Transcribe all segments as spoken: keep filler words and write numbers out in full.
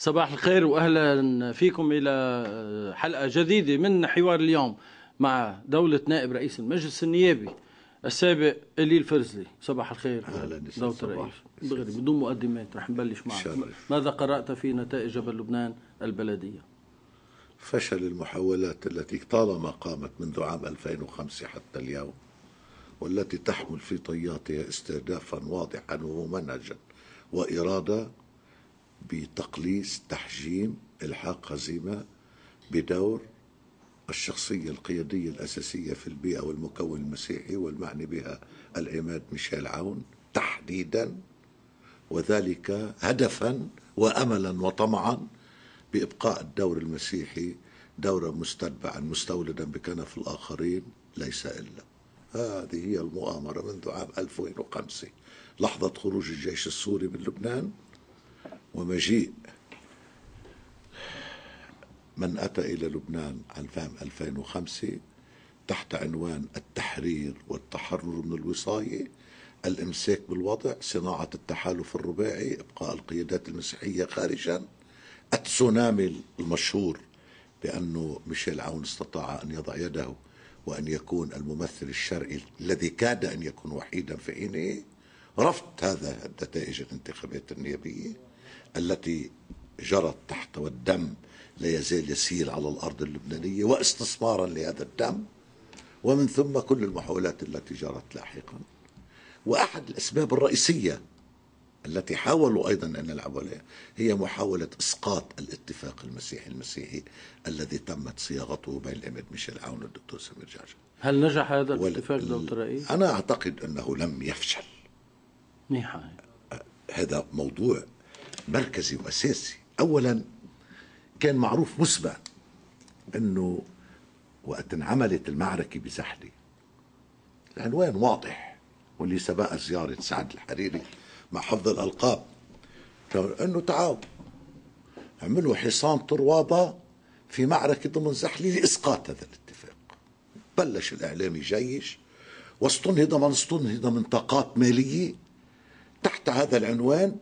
صباح الخير واهلا فيكم الى حلقه جديده من حوار اليوم مع دوله نائب رئيس المجلس النيابي السابق إلي الفرزلي. صباح الخير دوله الرئيس. دغري بدون مقدمات رح نبلش معك. ماذا قرأت في نتائج جبل لبنان البلديه؟ فشل المحاولات التي طالما قامت منذ عام ألفين وخمسة حتى اليوم، والتي تحمل في طياتها استهدافا واضحا وممنهجا وإرادة بتقليص، تحجيم، إلحاق هزيمة بدور الشخصية القيادية الأساسية في البيئة والمكون المسيحي والمعني بها العماد ميشيل عون تحديدا، وذلك هدفا وأملا وطمعا بإبقاء الدور المسيحي دورا مستتبعا مستولدا بكنف الآخرين ليس إلا. هذه هي المؤامرة منذ عام ألفين وخمسة، لحظة خروج الجيش السوري من لبنان ومجيء من أتى إلى لبنان عن عام ألفين وخمسة تحت عنوان التحرير والتحرر من الوصاية، الإمساك بالوضع، صناعة التحالف الرباعي، إبقاء القيادات المسيحية خارجا، التسونامي المشهور بأنه ميشيل عون استطاع أن يضع يده وأن يكون الممثل الشرعي الذي كاد أن يكون وحيدا في حينه، رفض هذا النتائج الانتخابات النيابية التي جرت تحت والدم لا يزال يسيل على الأرض اللبنانية، واستثمارا لهذا الدم، ومن ثم كل المحاولات التي جرت لاحقا. وأحد الأسباب الرئيسية التي حاولوا أيضا أن يلعبوا عليها هي محاولة إسقاط الاتفاق المسيحي المسيحي الذي تمت صياغته بين العماد ميشيل عون والدكتور سمير جعجع. هل نجح هذا الاتفاق دكتور الرئيس؟ أنا أعتقد أنه لم يفشل. منيحة. هذا موضوع مركزي وأساسي. أولا كان معروف مسبقا أنه وقت انعملت المعركة بزحلة العنوان واضح، واللي سبق زيارة سعد الحريري مع حفظ الألقاب أنه تعالوا عملوا حصان طروادة في معركة ضمن زحلة لإسقاط هذا الاتفاق. بلش الإعلام يجيش واستنهض من استنهض من طاقات مالية تحت هذا العنوان،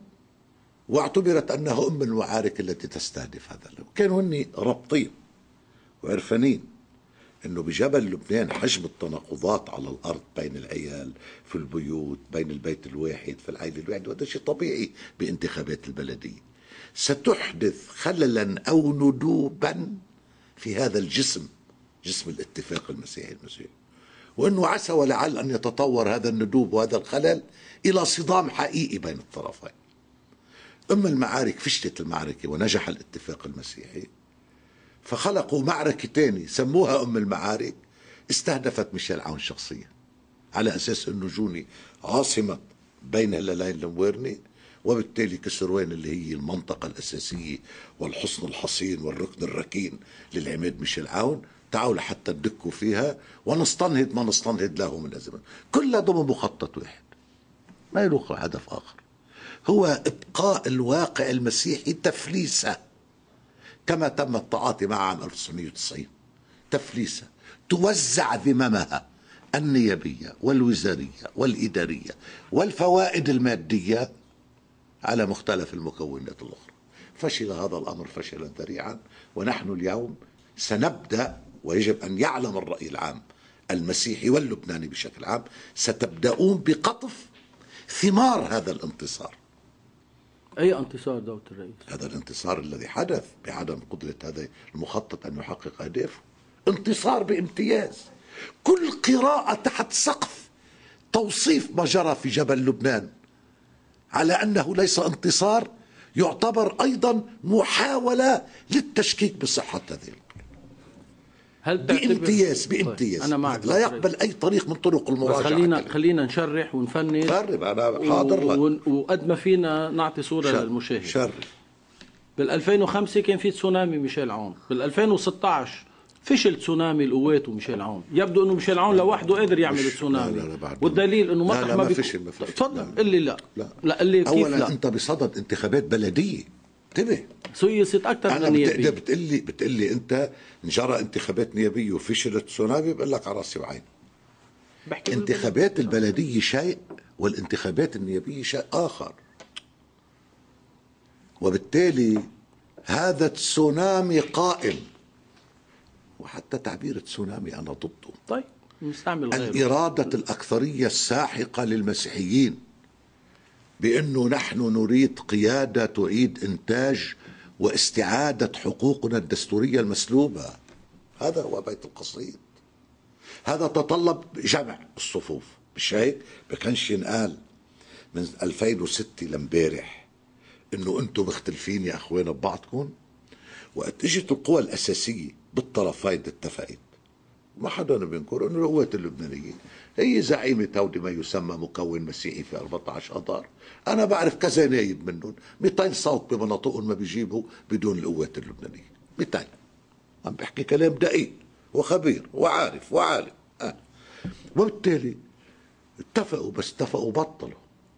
واعتبرت أنها أم المعارك التي تستهدف هذا. كانوا هني رابطين وعرفانين أنه بجبل لبنان حجم التناقضات على الأرض بين العيال في البيوت، بين البيت الواحد في العائلة الواحدة، وهذا شيء طبيعي بانتخابات البلدية، ستحدث خللا أو ندوبا في هذا الجسم، جسم الاتفاق المسيحي المسيحي، وأنه عسى ولعل أن يتطور هذا الندوب وهذا الخلل إلى صدام حقيقي بين الطرفين. أم المعارك فشلت المعركة ونجح الاتفاق المسيحي، فخلقوا معركة تانية سموها أم المعارك، استهدفت ميشيل عون شخصيا على أساس أنه جوني عاصمة بين هلالين المويرني، وبالتالي كسروان اللي هي المنطقة الأساسية والحصن الحصين والركن الركين للعماد ميشيل عون، تعالوا لحتى ندكوا فيها ونستنهض ما نستنهض له من الزمن. كلها ضمن مخطط واحد ما له هدف آخر، هو إبقاء الواقع المسيحي تفليسة كما تم التعاطي مع عام ألف وتسعمئة وتسعين. تفليسة توزع ذممها النيابية والوزارية والإدارية والفوائد المادية على مختلف المكونات الأخرى. فشل هذا الأمر فشلا ذريعا، ونحن اليوم سنبدأ، ويجب أن يعلم الرأي العام المسيحي واللبناني بشكل عام، ستبدأون بقطف ثمار هذا الانتصار. أي انتصار دولة الرئيس؟ هذا الانتصار الذي حدث بعدم قدرة هذا المخطط أن يحقق أهدافه، انتصار بامتياز. كل قراءة تحت سقف توصيف ما جرى في جبل لبنان على أنه ليس انتصار يعتبر أيضا محاولة للتشكيك بصحة هذه هل بامتياز بامتياز. أنا معك، لا يقبل أي طريق من طرق المراجعة. خلينا خلينا نشرح ونفند. شرب أنا حاضر لك، وقد ما فينا نعطي صورة للمشاهد. شرب. بال ألفين وخمسة كان في تسونامي ميشيل عون، بال ألفين وستة عشر فشل تسونامي القوات وميشيل عون. يبدو انه ميشيل عون لوحده قادر يعمل التسونامي. لا لا لا، والدليل انه مطرح لا لا ما, ما بيكون. فشل ما فشل. تفضل قل لي لا لا لا اللي كيف اولا لا. انت بصدد انتخابات بلديه، انتبه. سيست اكثر من نيابيه. بتقلي بتقلي انت جرى انتخابات نيابيه وفشلت تسونامي، بقول لك على راسي وعيني. انتخابات البلديه شيء والانتخابات النيابيه شيء اخر، وبالتالي هذا تسونامي قائم، وحتى تعبير تسونامي أنا ضده. طيب نستعمل غيره. الإرادة الأكثرية الساحقة للمسيحيين بأنه نحن نريد قيادة تعيد إنتاج واستعادة حقوقنا الدستورية المسلوبة. هذا هو بيت القصيد. هذا تطلب جمع الصفوف، مش هيك؟ بكنش ينقال من ألفين وستة لمبارح انه انتم مختلفين يا اخوانا ببعضكم. وقت اجت القوى الاساسيه بالطرفين اتفقت، ما حدا بينكر انه القوات اللبنانيه هي زعيمه هودي ما يسمى مكون مسيحي في أربعة عشر اذار. انا بعرف كذا نايب منهم مئتين صوت بمناطقهم ما بيجيبوا بدون القوات اللبنانيه، مئتين. عم بحكي كلام دقيق وخبير وعارف وعالم. آه. وبالتالي اتفقوا، بس اتفقوا بطلوا.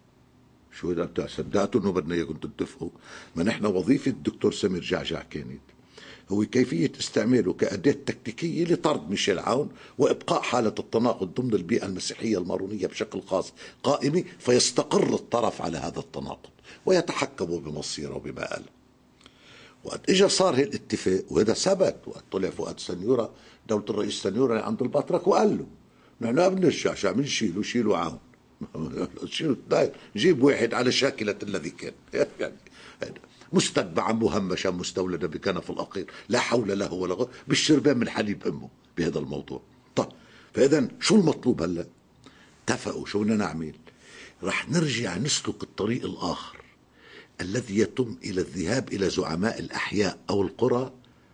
شو اذا بتاع صدقتوا انه بدنا اياكم تتفقوا؟ ما نحن وظيفه الدكتور سمير جعجع كانت هو كيفيه استعماله كاداه تكتيكيه لطرد ميشيل عون وابقاء حاله التناقض ضمن البيئه المسيحيه المارونيه بشكل خاص قائمه، فيستقر الطرف على هذا التناقض ويتحكم بمصيره وبمآله. وقت اجى صار هالاتفاق، وهذا ثبت وقت طلع فؤاد سنيورة دولة الرئيس سنيورة عند البطرك وقال له نحن ما بنرجع، شو عم نشيله؟ شيلوا عون شيلوا داير، جيب واحد على شاكلة الذي كان يعني مستتبعا مهمشا مستولدا بكنف الأقير، لا حول له ولا قوة، بالشربان من حليب أمه بهذا الموضوع. طيب فإذا شو المطلوب هلا؟ اتفقوا شو بدنا نعمل؟ رح نرجع نسلك الطريق الآخر الذي يتم إلى الذهاب إلى زعماء الأحياء أو القرى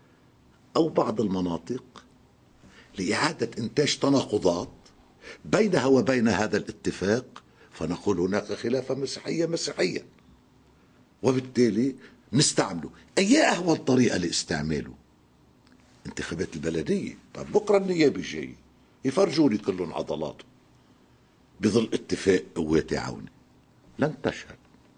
أو بعض المناطق لإعادة إنتاج تناقضات بينها وبين هذا الاتفاق، فنقول هناك خلافا مسيحيا مسيحيا، وبالتالي نستعمله. أي أهون طريقة لاستعماله؟ انتخابات البلدية. طيب بكرة النيابة جاي يفرجوني كلهم عضلاته بظل اتفاق قوات عوني، لن تشهد،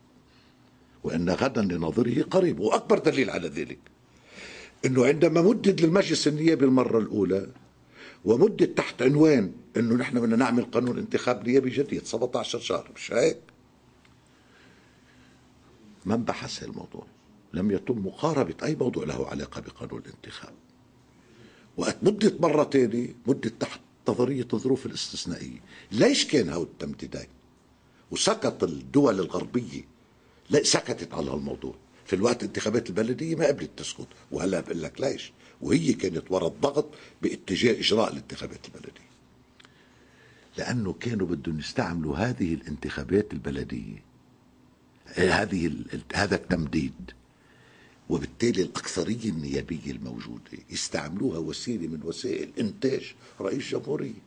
وإن غدا لنظره قريب. وأكبر دليل على ذلك أنه عندما مدد للمجلس النيابي المرة الأولى ومدد تحت عنوان أنه نحن بدنا نعمل قانون انتخاب نيابي جديد سبعة عشر شهر، مش هيك؟ من بحث الموضوع؟ لم يتم مقاربة أي موضوع له علاقة بقانون الانتخاب. وقت مدت مرة تانية مدت تحت نظرية الظروف الاستثنائية. ليش كان هؤلاء التمديدين؟ وسكت الدول الغربية، لا سكتت على هالموضوع. في الوقت الانتخابات البلدية ما قبلت تسكت، وهلا بقول لك ليش؟ وهي كانت وراء الضغط باتجاه إجراء الانتخابات البلدية، لأنه كانوا بدهم يستعملوا هذه الانتخابات البلدية، هذه هذا التمديد، وبالتالي الأكثرية النيابية الموجودة يستعملوها وسيلة من وسائل إنتاج رئيس جمهورية،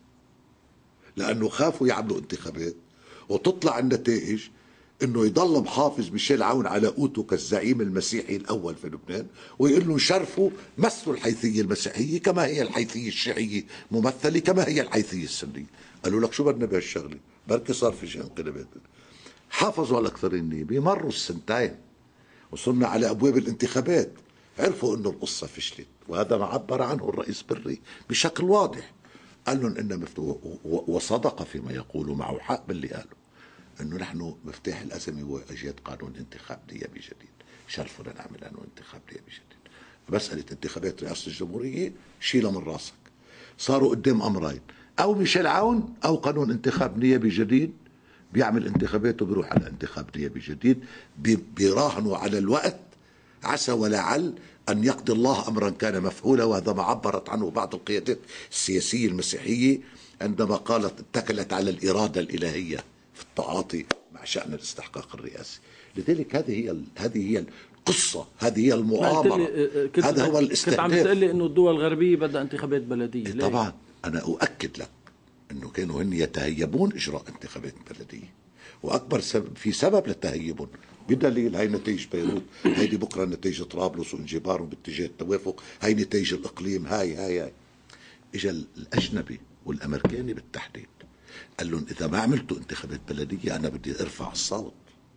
لأنه خافوا يعملوا انتخابات وتطلع النتائج انه يضل محافظ ميشيل عون على قوته كالزعيم المسيحي الاول في لبنان، ويقول له شرفوا مثلوا الحيثيه المسيحيه كما هي الحيثيه الشيعيه ممثله كما هي الحيثيه السنيه. قالوا لك شو بدنا بهالشغله؟ بركي صار في شيء انقلابات. حافظوا على الاكثريه النيابيه، مروا السنتين وصلنا على ابواب الانتخابات، عرفوا انه القصه فشلت، وهذا ما عبر عنه الرئيس بري بشكل واضح. قال لهم انه مفتوح، وصدق فيما يقول، معه حق باللي قاله، انه نحن مفتاح الازمه هو ايجاد قانون انتخاب نيابي جديد. شرفنا نعمل قانون انتخاب نيابي جديد. مساله انتخابات رئاسه الجمهوريه شيلها من راسك. صاروا قدام امرين، او ميشيل عون او قانون انتخاب نيابي جديد، بيعمل انتخابات وبيروح على انتخاب نيابي جديد. بيراهنوا على الوقت، عسى ولعل ان يقضي الله امرا كان مفعولا. وهذا ما عبرت عنه بعض القيادات السياسيه المسيحيه عندما قالت اتكلت على الاراده الالهيه في التعاطي مع شأن الاستحقاق الرئاسي. لذلك هذه هي هذه هي القصة، هذه هي المؤامرة، هذا هو الاستهداف. كنت عم تقول لي انه الدول الغربية بدها انتخابات بلدية. إيه طبعا انا اؤكد لك انه كانوا هن يتهيبون اجراء انتخابات بلدية، واكبر سبب في سبب لتهيبهم بدليل هي نتائج بيروت، هيدي بكره نتائج طرابلس وانجبارهم باتجاه التوافق، هي نتائج الاقليم، هاي هاي هاي اجى الاجنبي والامريكاني بالتحديد قال لهم إذا ما عملتوا انتخابات بلدية أنا بدي أرفع الصوت.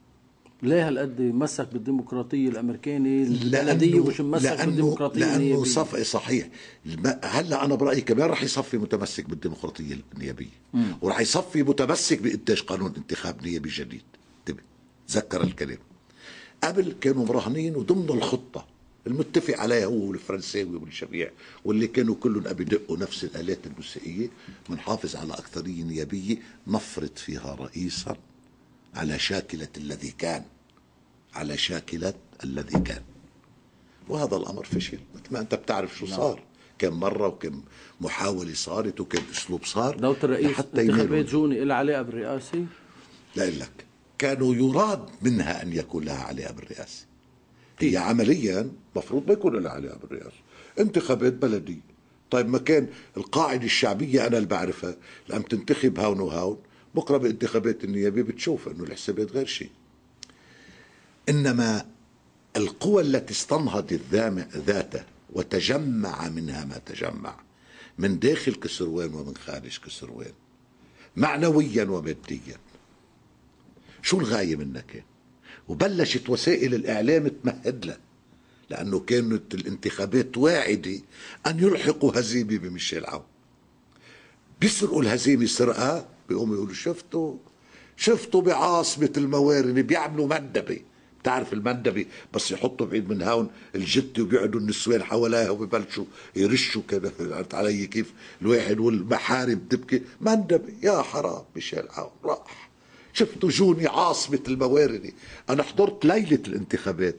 ليه هالقد مسك بالديمقراطية الأمريكاني البلدية وش مسك بالديمقراطية النيابية؟ لأنه صفقة صحيح. هلا أنا برأيي كمان رح يصفي متمسك بالديمقراطية النيابية، ورح يصفي متمسك بإنتاج قانون انتخاب نيابي جديد. تذكر الكلام. قبل كانوا مراهنين وضمن الخطة المتفق عليها هو والفرنساوي والشبيع واللي كانوا كلهم أبي دقوا نفس الآلات الموسيقية، بنحافظ على أكثرية نيابية نفرض فيها رئيسا على شاكلة الذي كان، على شاكلة الذي كان. وهذا الأمر فشل، مثل ما أنت بتعرف شو صار، كم مرة وكم محاولة صارت وكم أسلوب صار. دولة الرئيس انتخابات جوني إلها علاقة بالرئاسة؟ لا لك، كانوا يراد منها أن يكون لها علاقة بالرئاسة. هي عمليا مفروض ما يكون لها علاقة بالرئاسة، انتخابات بلدية. طيب ما كان القاعدة الشعبية أنا اللي بعرفها، لما تنتخب هون وهون، بكرة بانتخابات النيابة بتشوف أنه الحسابات غير شيء. إنما القوى التي استنهضت ذاته وتجمع منها ما تجمع من داخل كسروان ومن خارج كسروان معنويا وماديا، شو الغاية منها كان؟ وبلشت وسائل الإعلام تمهد له، لأنه كانت الانتخابات واعدة أن يلحقوا هزيمة بميشيل عون. بيسرقوا الهزيمة سرقة، بيقوموا يقولوا شفتوا شفتوا بعاصمة الموارنة بيعملوا مندبة. بتعرف المندبة بس يحطوا بعيد من هون الجتة وبيقعدوا النسوان حواليها وبيبلشوا يرشوا كده، عرفت علي كيف؟ الواحد والمحارب تبكي مندبة. يا حرام ميشيل عون راح. شفتوا جوني عاصمة الموارنة. أنا حضرت ليلة الانتخابات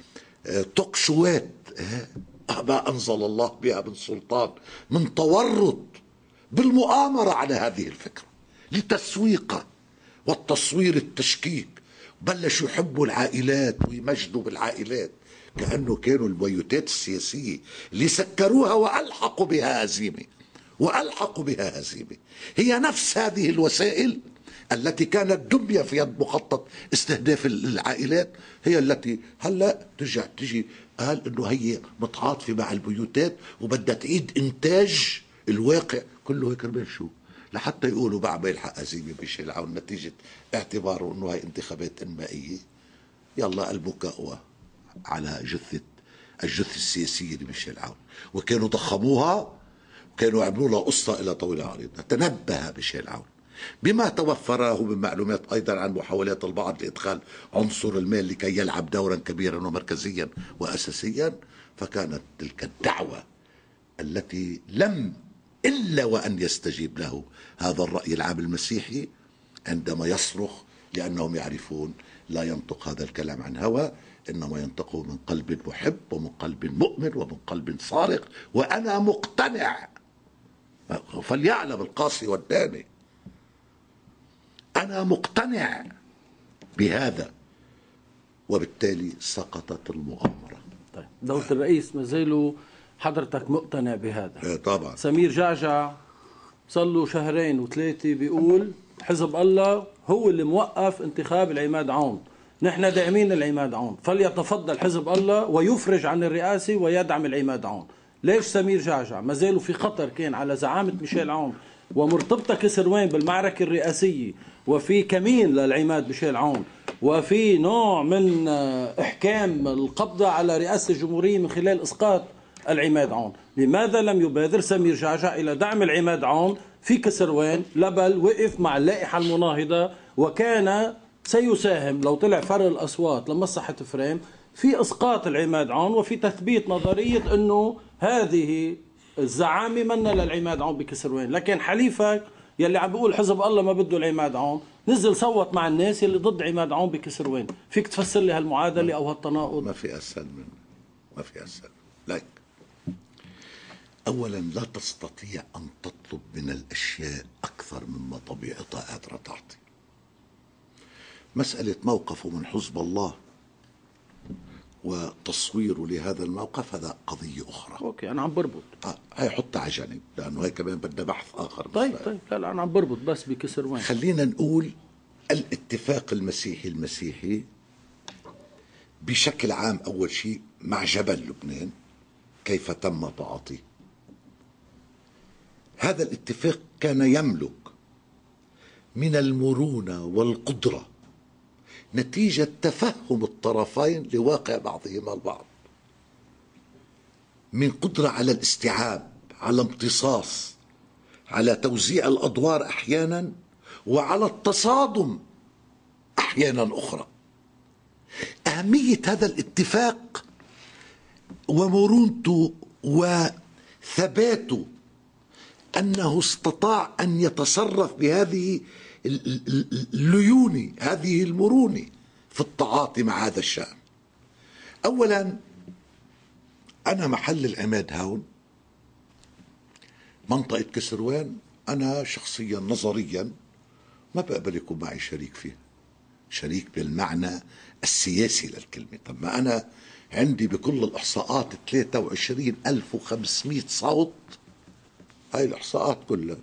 تقشوات ما أنزل الله بها من سلطان، من تورط بالمؤامرة على هذه الفكرة لتسويقها والتصوير التشكيك. بلشوا يحبوا العائلات ويمجدوا بالعائلات كأنه كانوا البيوتات السياسية اللي سكروها وألحقوا بها هزيمة وألحقوا بها هزيمة. هي نفس هذه الوسائل التي كانت دمية في يد مخطط استهداف العائلات هي التي هلا ترجع تجي قال انه هي متعاطفة مع البيوتات وبدها تعيد انتاج الواقع كله. هيك كرمال شو؟ لحتى يقولوا بعد ما يلحق هزيمة ميشيل عون نتيجة اعتباره انه هاي انتخابات انمائية. يلا البكاء على جثة الجثة السياسية لميشيل عون، وكانوا ضخموها وكانوا عملوا لها قصة إلى طويلة عريضة. تنبه ميشيل عون بما توفره من معلومات أيضا عن محاولات البعض لإدخال عنصر المال لكي يلعب دورا كبيرا ومركزيا وأساسيا. فكانت تلك الدعوة التي لم إلا وأن يستجيب له هذا الرأي العام المسيحي عندما يصرخ، لأنهم يعرفون لا ينطق هذا الكلام عن هوى، إنما ينطقه من قلب محب ومن قلب مؤمن ومن قلب صارخ. وأنا مقتنع، فليعلم القاصي والداني، أنا مقتنع بهذا. وبالتالي سقطت المؤامرة. طيب دولة الرئيس ما زالوا حضرتك مقتنع بهذا؟ ايه طبعا. سمير جعجع صار له شهرين وثلاثة بيقول حزب الله هو اللي موقف انتخاب العماد عون، نحن داعمين العماد عون، فليتفضل حزب الله ويفرج عن الرئاسة ويدعم العماد عون. ليش سمير جعجع ما زالوا في خطر كان على زعامة ميشيل عون ومرتبطة كسروان بالمعركة الرئاسية، وفي كمين للعماد ميشيل عون، وفي نوع من إحكام القبضة على رئاسة الجمهورية من خلال إسقاط العماد عون؟ لماذا لم يبادر سمير جعجع إلى دعم العماد عون في كسروان؟ لبل وقف مع اللائحة المناهضة وكان سيساهم لو طلع فرق الأصوات لمصلحة فريم في إسقاط العماد عون وفي تثبيت نظرية أنه هذه الزعامة منا للعماد عون بكسروان. لكن حليفك يلي عم بيقول حزب الله ما بده العماد عون نزل صوت مع الناس يلي ضد عماد عون بكسروان. فيك تفسر لي هالمعادلة أو هالتناقض؟ ما في أسهل منه، ما في أسهل. لايك أولا لا تستطيع أن تطلب من الأشياء أكثر مما طبيعتها قادرة تعطي. مسألة موقفه من حزب الله وتصويره لهذا الموقف هذا قضية أخرى. أوكي أنا عم بربط. آه هاي حطها على جنب لأنه هاي كمان بدها بحث آخر. طيب طيب لا لا أنا عم بربط بس بكسروان. خلينا نقول الاتفاق المسيحي المسيحي بشكل عام أول شيء مع جبل لبنان كيف تم تعاطيه. هذا الاتفاق كان يملك من المرونة والقدرة نتيجة تفهم الطرفين لواقع بعضهما البعض، من قدرة على الاستيعاب، على امتصاص، على توزيع الأدوار أحيانا، وعلى التصادم أحيانا أخرى. أهمية هذا الاتفاق ومرونته وثباته أنه استطاع أن يتصرف بهذه الليونة، هذه المرونة في التعاطي مع هذا الشأن. أولا أنا محل العماد هون منطقة كسروان، أنا شخصيا نظريا ما بقبل يكون معي شريك فيها، شريك بالمعنى السياسي للكلمة. طب ما أنا عندي بكل الإحصاءات ثلاثة وعشرين ألف وخمسمئة صوت، هاي الإحصاءات كلها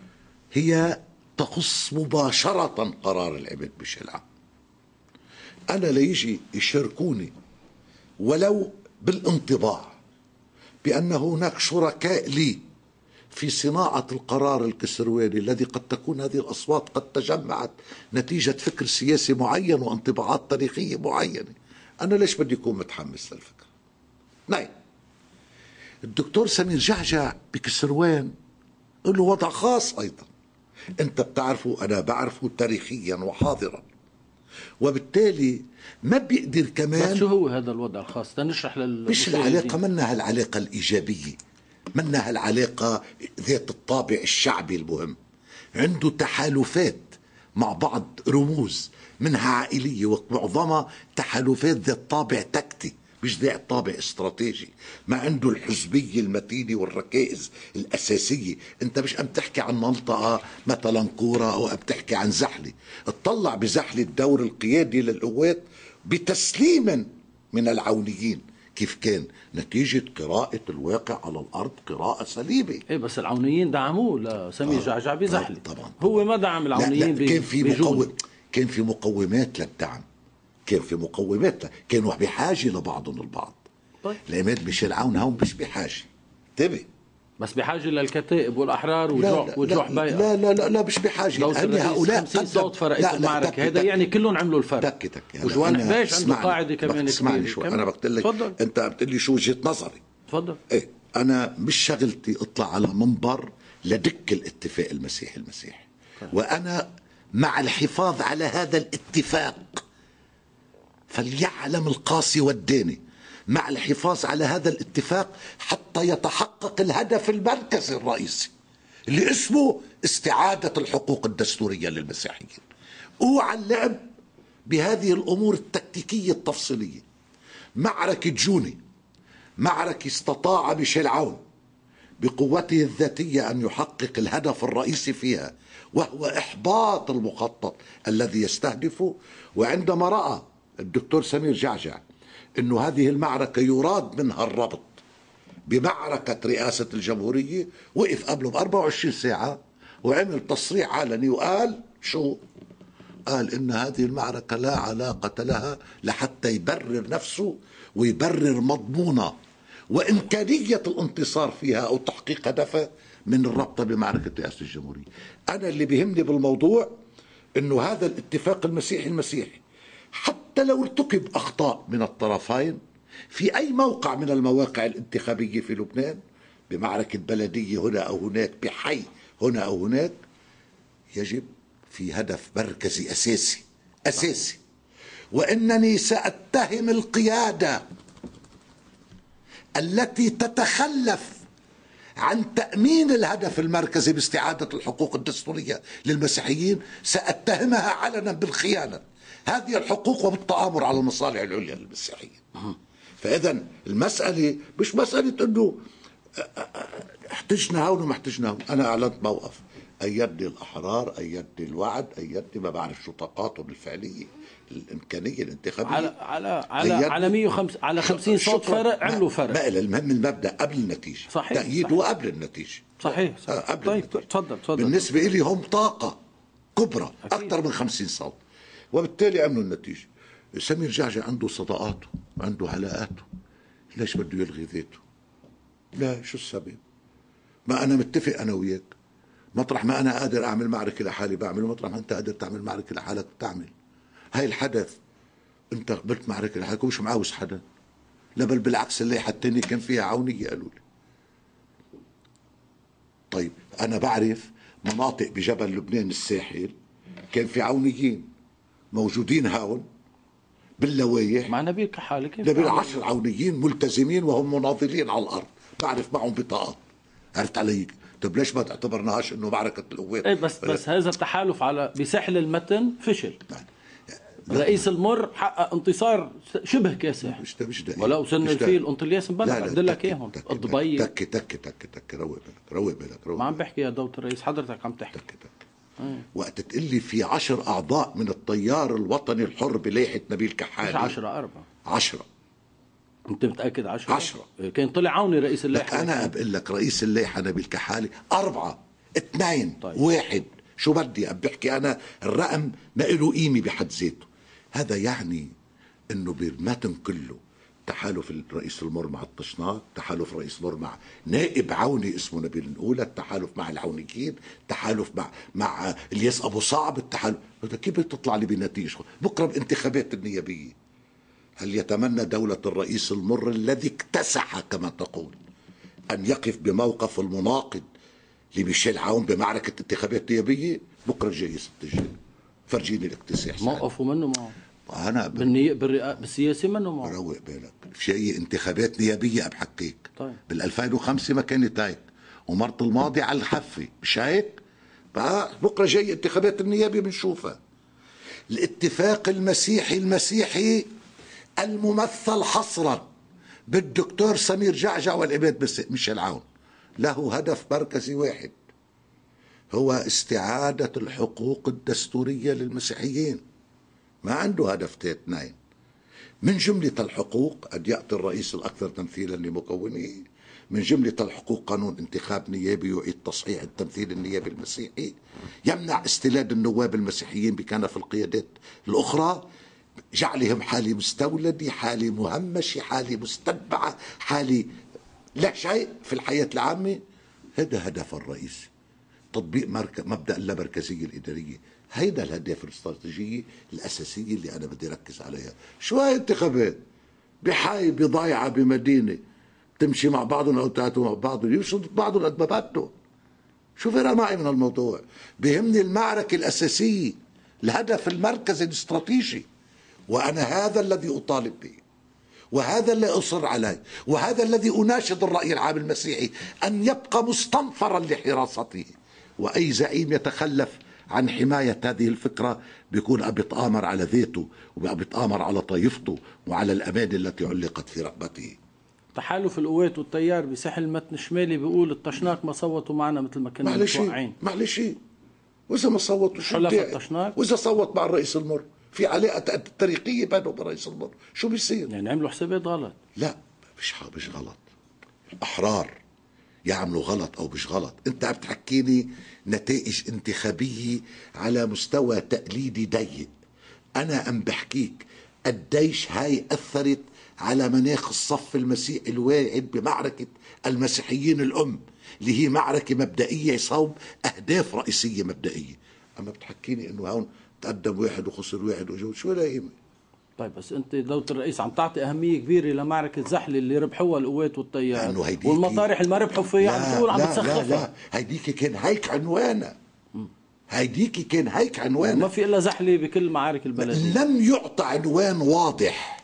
هي تخص مباشرة قرار العماد بشلعة. أنا ليجي يشاركوني ولو بالانطباع بأن هناك شركاء لي في صناعة القرار الكسرواني الذي قد تكون هذه الأصوات قد تجمعت نتيجة فكر سياسي معين وانطباعات تاريخية معينة، أنا ليش بدي أكون متحمس للفكرة؟ نعم، الدكتور سمير جعجع بكسروان له وضع خاص أيضا، أنت بتعرفه أنا بعرفه تاريخيا وحاضرا، وبالتالي ما بيقدر كمان. بس شو هو هذا الوضع الخاص؟ تنشرح لل مش العلاقة، منها العلاقة الإيجابية، منها العلاقة ذات الطابع الشعبي المهم، عنده تحالفات مع بعض رموز منها عائلية ومعظمها تحالفات ذات طابع تكتي مش ذات طابع استراتيجي. ما عنده الحزبية المتينة والركائز الأساسية. انت مش عم تحكي عن منطقة مثلا كورة او عم تحكي عن زحلة، اطلع بزحلة الدور القيادي للقوات بتسليم من العونيين كيف كان نتيجة قراءة الواقع على الأرض قراءة سليمة. ايه بس العونيين دعموه لسمير آه جعجع بزحلة. طبعا هو ما دعم العونيين. لا لا كان في مقوم كان في مقومات للدعم، كان في مقومات ل... كانوا بحاجة لبعضهم البعض. طيب العماد ميشيل عون هون مش بحاجة، انتبه، بس بحاجة للكتائب والأحرار وجوع وجوع بايع. لا لا لا لا مش بحاجة، لأن هؤلاء خمسين صوت فرقت المعركة، هذا يعني كلهم عملوا الفرق. تكتك وجوان حباش عنده قاعدة كمان كبيرة. اسمعني شوي، أنا بقول لك أنت بتقول لي شو وجهة نظري. تفضل. إيه، أنا مش شغلتي أطلع على منبر لدك الاتفاق المسيحي المسيحي، وأنا مع الحفاظ على هذا الاتفاق، فليعلم القاصي والداني، مع الحفاظ على هذا الاتفاق حتى يتحقق الهدف المركزي الرئيسي اللي اسمه استعادة الحقوق الدستورية للمسيحيين. اوعى اللعب بهذه الأمور التكتيكية التفصيلية. معركة جوني معركة استطاع ميشيل عون بقوته الذاتية أن يحقق الهدف الرئيسي فيها، وهو إحباط المخطط الذي يستهدفه. وعندما رأى الدكتور سمير جعجع أنه هذه المعركة يراد منها الربط بمعركة رئاسة الجمهورية، وقف قبله ب أربعة وعشرين ساعة وعمل تصريح علني وقال شو؟ قال إن هذه المعركة لا علاقة لها لحتى يبرر نفسه ويبرر مضمونة وإمكانية الانتصار فيها أو تحقيق هدفها من الربط بمعركة رئاسة الجمهورية. أنا اللي بيهمني بالموضوع أنه هذا الاتفاق المسيحي المسيحي حتى لو ارتكب أخطاء من الطرفين في أي موقع من المواقع الانتخابية في لبنان، بمعركة بلدية هنا أو هناك، بحي هنا أو هناك، يجب في هدف مركزي أساسي أساسي، وإنني سأتهم القيادة التي تتخلف عن تأمين الهدف المركزي باستعادة الحقوق الدستورية للمسيحيين، سأتهمها علنا بالخيانة هذه الحقوق وبالتآمر على المصالح العليا للمسيحيين. فإذا المسألة مش مسألة أنه احتجنا هون وما احتجنا هون. أنا أعلنت موقف، أيدني الأحرار، أيدني الوعد، أيدني ما بعرف شو طاقاتهم الفعلية الإمكانية الانتخابية على على على على مئة وخمسين على خمسين صوت فرق عملوا فرق. ما المهم المبدأ قبل النتيجة، صحيح، تأييد وقبل النتيجة. صحيح, صحيح. قبل طيب النتيجة. تفضل تفضل. بالنسبة لي هم طاقة كبرى أكيد. أكثر من خمسين صوت، وبالتالي عملوا النتيجة. سمير جعجع عنده صداقاته وعنده علاقاته، ليش بده يلغي ذاته؟ لا، شو السبب؟ ما أنا متفق أنا وياك، مطرح ما أنا قادر أعمل معركة لحالي بعمل، ومطرح ما أنت قادر تعمل معركة لحالك بتعمل. هاي الحدث أنت قبلت معركة لحالك ومش معاوز حدا، لا بل بالعكس الليحة التانية كان فيها عونية قالوا لي. طيب أنا بعرف مناطق بجبل لبنان الساحل كان في عونيين موجودين هون باللوايح مع نبيل كحالي كيف نبيل عشر عونيين ملتزمين وهم مناضلين على الارض، بعرف معهم بطاقات. عرفت علي؟ طيب ليش ما تعتبرناهاش انه معركه القوات؟ ايه بس بس هذا التحالف على بسحل المتن فشل. رئيس المر حقق انتصار شبه كاسح، مش مش ولو سن الفيل انطلياس مبلغ عبد الله اياهم الضبي. تك تك تك تك روق بالك روق بالك روق. ما عم بحكي يا دوله الرئيس، حضرتك عم تحكي. تك تك أيه. وقت تقول لي في عشر اعضاء من التيار الوطني الحر بلائحه نبيل كحالي، مش عشرة أربعة عشرة. انت متاكد عشرة؟ عشرة كان طلع عوني رئيس اللائحه. انا بقول لك رئيس اللائحه نبيل كحالي أربعة اثنين طيب. واحد، شو بدي عم بحكي انا؟ الرقم ما له قيمه بحد ذاته. هذا يعني انه بالمتن كله تحالف الرئيس المر مع الطشناق، تحالف رئيس المر مع نائب عوني اسمه نبيل الأولى، التحالف مع العونيين، تحالف مع مع الياس ابو صعب، التحالف. كيف بتطلع لي بنتيجه بكره بانتخابات النيابيه؟ هل يتمنى دولة الرئيس المر الذي اكتسح كما تقول أن يقف بموقف المناقض لميشيل عون بمعركة انتخابات نيابية؟ بكرة الجاي ستجي فرجيني الاكتساح. موقفوا منه معه. أنا بالني... بالرئا... بالسياسة منه معه. روق بالك، في انتخابات نيابية بحكيك. طيب. بال ألفين وخمسة ما كانت هيك، ومرت الماضي على الحفة، مش هيك؟ بكرة جاي انتخابات النيابية بنشوفها. الاتفاق المسيحي المسيحي الممثل حصرا بالدكتور سمير جعجع والعماد ميشيل عون له هدف مركزي واحد، هو استعادة الحقوق الدستورية للمسيحيين. ما عنده هدف اثنين. من جملة الحقوق أن يأتي الرئيس الأكثر تمثيلا لمكونه، من جملة الحقوق قانون انتخاب نيابي يعيد تصحيح التمثيل النيابي المسيحي، يمنع استلاد النواب المسيحيين بكنف القيادات الأخرى، جعلهم حالة مستولدة، حالة مهمشة، حالة مستتبعة، حالة لا شيء في الحياة العامة. هذا هدف الرئيس، تطبيق مبدأ اللامركزية الإدارية. هيدا الهدف الاستراتيجية الأساسية اللي أنا بدي ركز عليها. شو هاي انتخابات بحي بضيعة بمدينة تمشي مع بعضهم أو تاتوا مع بعضهم يمشوا ضد بعضهم قد ما بدهم؟ شو فرق معي من الموضوع؟ بيهمني المعركة الأساسية، الهدف المركزي الاستراتيجي، وأنا هذا الذي أطالب به، وهذا اللي أصر عليه، وهذا الذي أناشد الرأي العام المسيحي أن يبقى مستنفرا لحراسته. وأي زعيم يتخلف عن حماية هذه الفكرة بيكون عم بيتآمر على ذاته، وعم بيتآمر على طائفته وعلى الأمانة التي علقت في رقبته. تحالف القوات والتيار بساحل المتن الشمالي بيقول الطشناق ما صوتوا معنا مثل ما كنا متوقعين. معلش، وإذا ما صوتوا شو حلف الطشناق؟ وإذا صوت مع الرئيس المر في علاقة تاريخية بينه وبين الرئيس المر، شو بيصير؟ يعني عملوا حسابات غلط؟ لا مش مش غلط. الأحرار يعملوا غلط أو مش غلط. أنت عم تحكيني نتائج انتخابية على مستوى تقليدي ضيق. أنا عم بحكيك قديش هاي أثرت على مناخ الصف المسيحي الواعد بمعركة المسيحيين الأم، اللي هي معركة مبدئية صوب أهداف رئيسية مبدئية. أما بتحكيني إنه هون تقدم واحد وخسر واحد وجو، شو لا قيمة؟ طيب بس انت دولة الرئيس عم تعطي اهميه كبيره لمعركه زحله اللي ربحوها القوات والتيار، والمطارح اللي ما ربحوا فيها عم تقول عم تسخفها. لا لا هيديك كان هيك عنوانها، هيديك كان هيك عنوانها. ما في الا زحله بكل معارك البلديه. لم يعطى عنوان واضح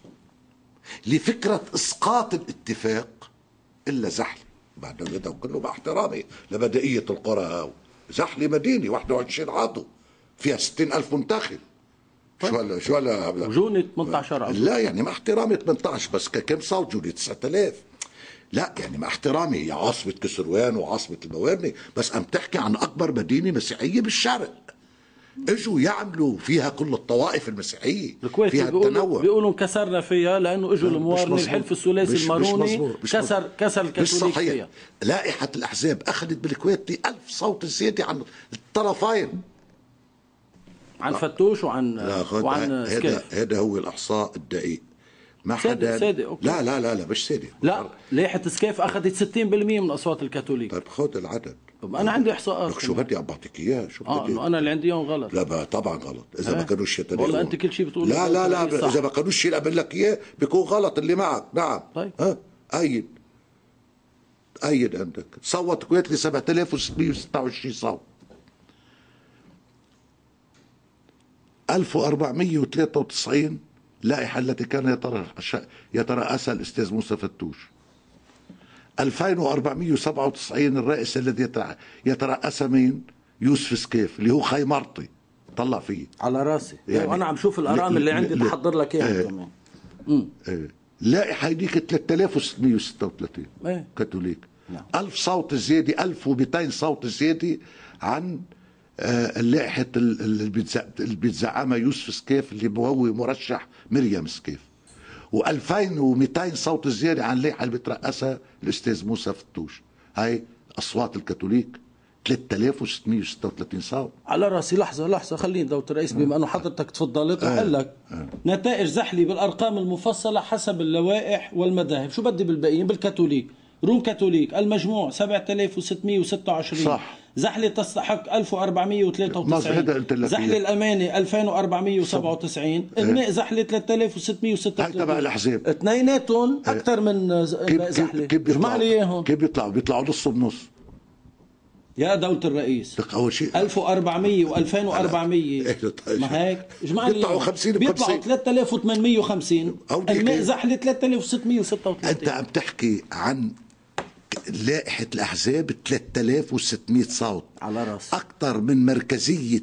لفكره اسقاط الاتفاق الا زحله. بعد هذا كله مع احترامي لبدئيه القرى، زحله مدينه واحد وعشرين عضو فيها ستين ألف منتخب. طيب. شو هلا شو هلا وجوني ثمانية عشر عضو. لا يعني مع احترامي ثمانية عشر بس كم صوت جوني تسعة آلاف. لا يعني مع احترامي هي عاصمة كسروان وعاصمة الموارنة، بس عم تحكي عن أكبر مدينة مسيحية بالشرق. اجوا يعملوا فيها كل الطوائف المسيحية، الكويت فيها التنوع. بيقولوا انكسرنا فيها لأنه اجوا الموارنة الحلف الثلاثي الماروني مش مش كسر كسر الكاثوليك فيها. لائحة الأحزاب أخذت بالكويت ألف صوت زيادة عن الطرفين، عن فتوش وعن وعن هذا هذا هو الإحصاء الدقيق. ما حدا سادة أوكي. لا لا لا لا مش سادة. لا لائحة سكيف أخذت ستين بالمئة من أصوات الكاثوليك. طيب خذ العدد. طب أنا عندي إحصاءات. شو بدي عم بعطيك إياه؟ شو اه بدي؟ أنا اللي عندي إياهم غلط. لا طبعا غلط إذا اه؟ ما كانوش يتناولوا. والله أنت كل شيء بتقول. لا لا لا إذا ما كانوش اللي أقول لك إياه بيكون غلط اللي معك. نعم. طيب. ها أيد أيد عندك صوت الكويت ل سبعة آلاف وستمئة وستة وعشرين صوت. ألف وأربعمئة وثلاثة وتسعين اللائحة التي كان يترأسها الأستاذ موسى فتوش. ألفين وأربعمئة وسبعة وتسعين الرئيس الذي يترأسها مين؟ يوسف سكيف اللي هو خيمرطي، طلع فيه على راسي يعني. وانا عم شوف الارقام اللي عندي بحضر لك اياها كمان. اللائحة هذيك ثلاثة آلاف وستمئة وستة وثلاثين ايه كاثوليك. نعم. ألف صوت زيادة، ألف ومئتين صوت زيادة عن اللائحة اللي بيتزعمها يوسف سكيف اللي هو مرشح مريم سكيف، وألفين ومئتين صوت زيادة عن اللائحة اللي بترأسها الأستاذ موسى فتوش. هاي أصوات الكاثوليك ثلاثة آلاف وستمئة وستة وثلاثين صوت. على راسي. لحظة لحظة خليني دولة الرئيس بما أنه حضرتك تفضلت وقال لك آه. نتائج زحلي بالأرقام المفصلة حسب اللوائح والمذاهب. شو بدي بالباقيين؟ بالكاثوليك روم كاثوليك المجموع سبعة آلاف وستمئة وستة وعشرين صح. زحلي تستحق ألف وأربعمئة وثلاثة وتسعين. زحلي الأمانة ألفين وأربعمئة وسبعة وتسعين. الماء زحلي ثلاثة آلاف وستمئة وستة وثلاثين. هاي تبع الأحزاب اثنيناتهم أكثر من زحلي. اجمع لي إياهم. كيف بيطلعوا؟ بيطلعوا نص بنص يا دولة الرئيس. أول شيء ألف وأربعمئة وألفين وأربعمئة ما هيك اجمع لي بيطلعوا خمسين بيطلعوا ثلاثة آلاف وثمانمئة وخمسين. الماء زحلي ثلاثة آلاف وستمئة وستة وثلاثين. أنت عم تحكي عن لائحة الأحزاب ثلاثة آلاف وستمئة صوت على راس أكثر من مركزية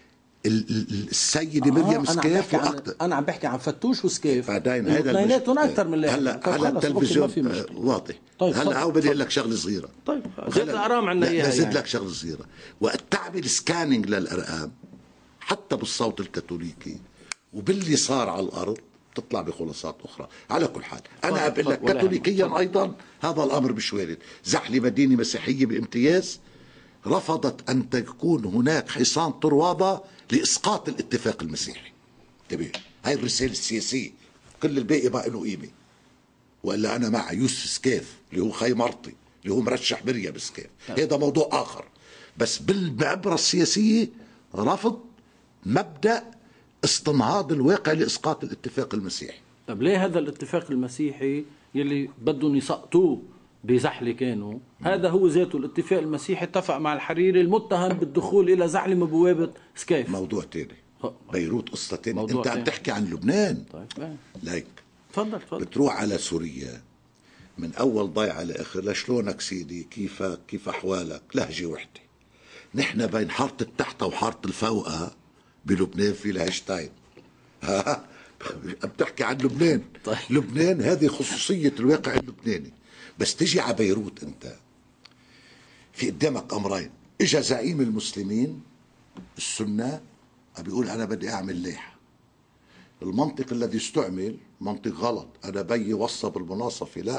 السيدة مريم آه سكيف أنا وأكثر. أنا عم بحكي عن فتوش وسكيف بعدين هذا اثنيناتهم أكثر من لائحة. هلا على التلفزيون واضح. طيب هلا هو بدي أقول لك شغلة صغيرة. طيب زيد الأرقام عنا إياها. زيد لك شغلة صغيرة. وقت تعمل سكانينج للأرقام حتى بالصوت الكاثوليكي وباللي صار على الأرض تطلع بخلاصات أخرى. على كل حال أنا أقول لك كاثوليكيا أيضا هذا الأمر مش وارد. زحلي مدينة مسيحية بامتياز رفضت أن تكون هناك حصان طروادة لإسقاط الاتفاق المسيحي. انتبه، هاي الرسالة السياسية، كل الباقي ما له قيمة. وإلا أنا مع يوسف سكيف اللي هو خيمرطي اللي هو مرشح مريم سكيف، هذا موضوع آخر. بس بالعبرة السياسية رفض مبدأ استنهاض الواقع لإسقاط الاتفاق المسيحي. طب ليه هذا الاتفاق المسيحي يلي بدهم يسقطوه بزحلي كانوا هذا هو ذاته الاتفاق المسيحي اتفق مع الحريري المتهم بالدخول الى زحلي من بوابه سكيف. موضوع تاني. بيروت قصه تاني. انت تاني. عم تحكي عن لبنان. طيب لايك تفضل تفضل. بتروح على سوريا من اول ضيعه لاخر لشلونك سيدي، كيفك، كيف احوالك، لهجه وحده. نحن بين حاره التحت وحاره الفوقه بلبنان في لهجتين. ها عم تحكي عن لبنان. طيب. لبنان هذه خصوصيه الواقع اللبناني. بس تجي على بيروت انت في قدامك امرين. اجا زعيم المسلمين السنة بيقول انا بدي اعمل لائحة. المنطق الذي استعمل منطق غلط. انا بي وصى بالمناصفة. لا،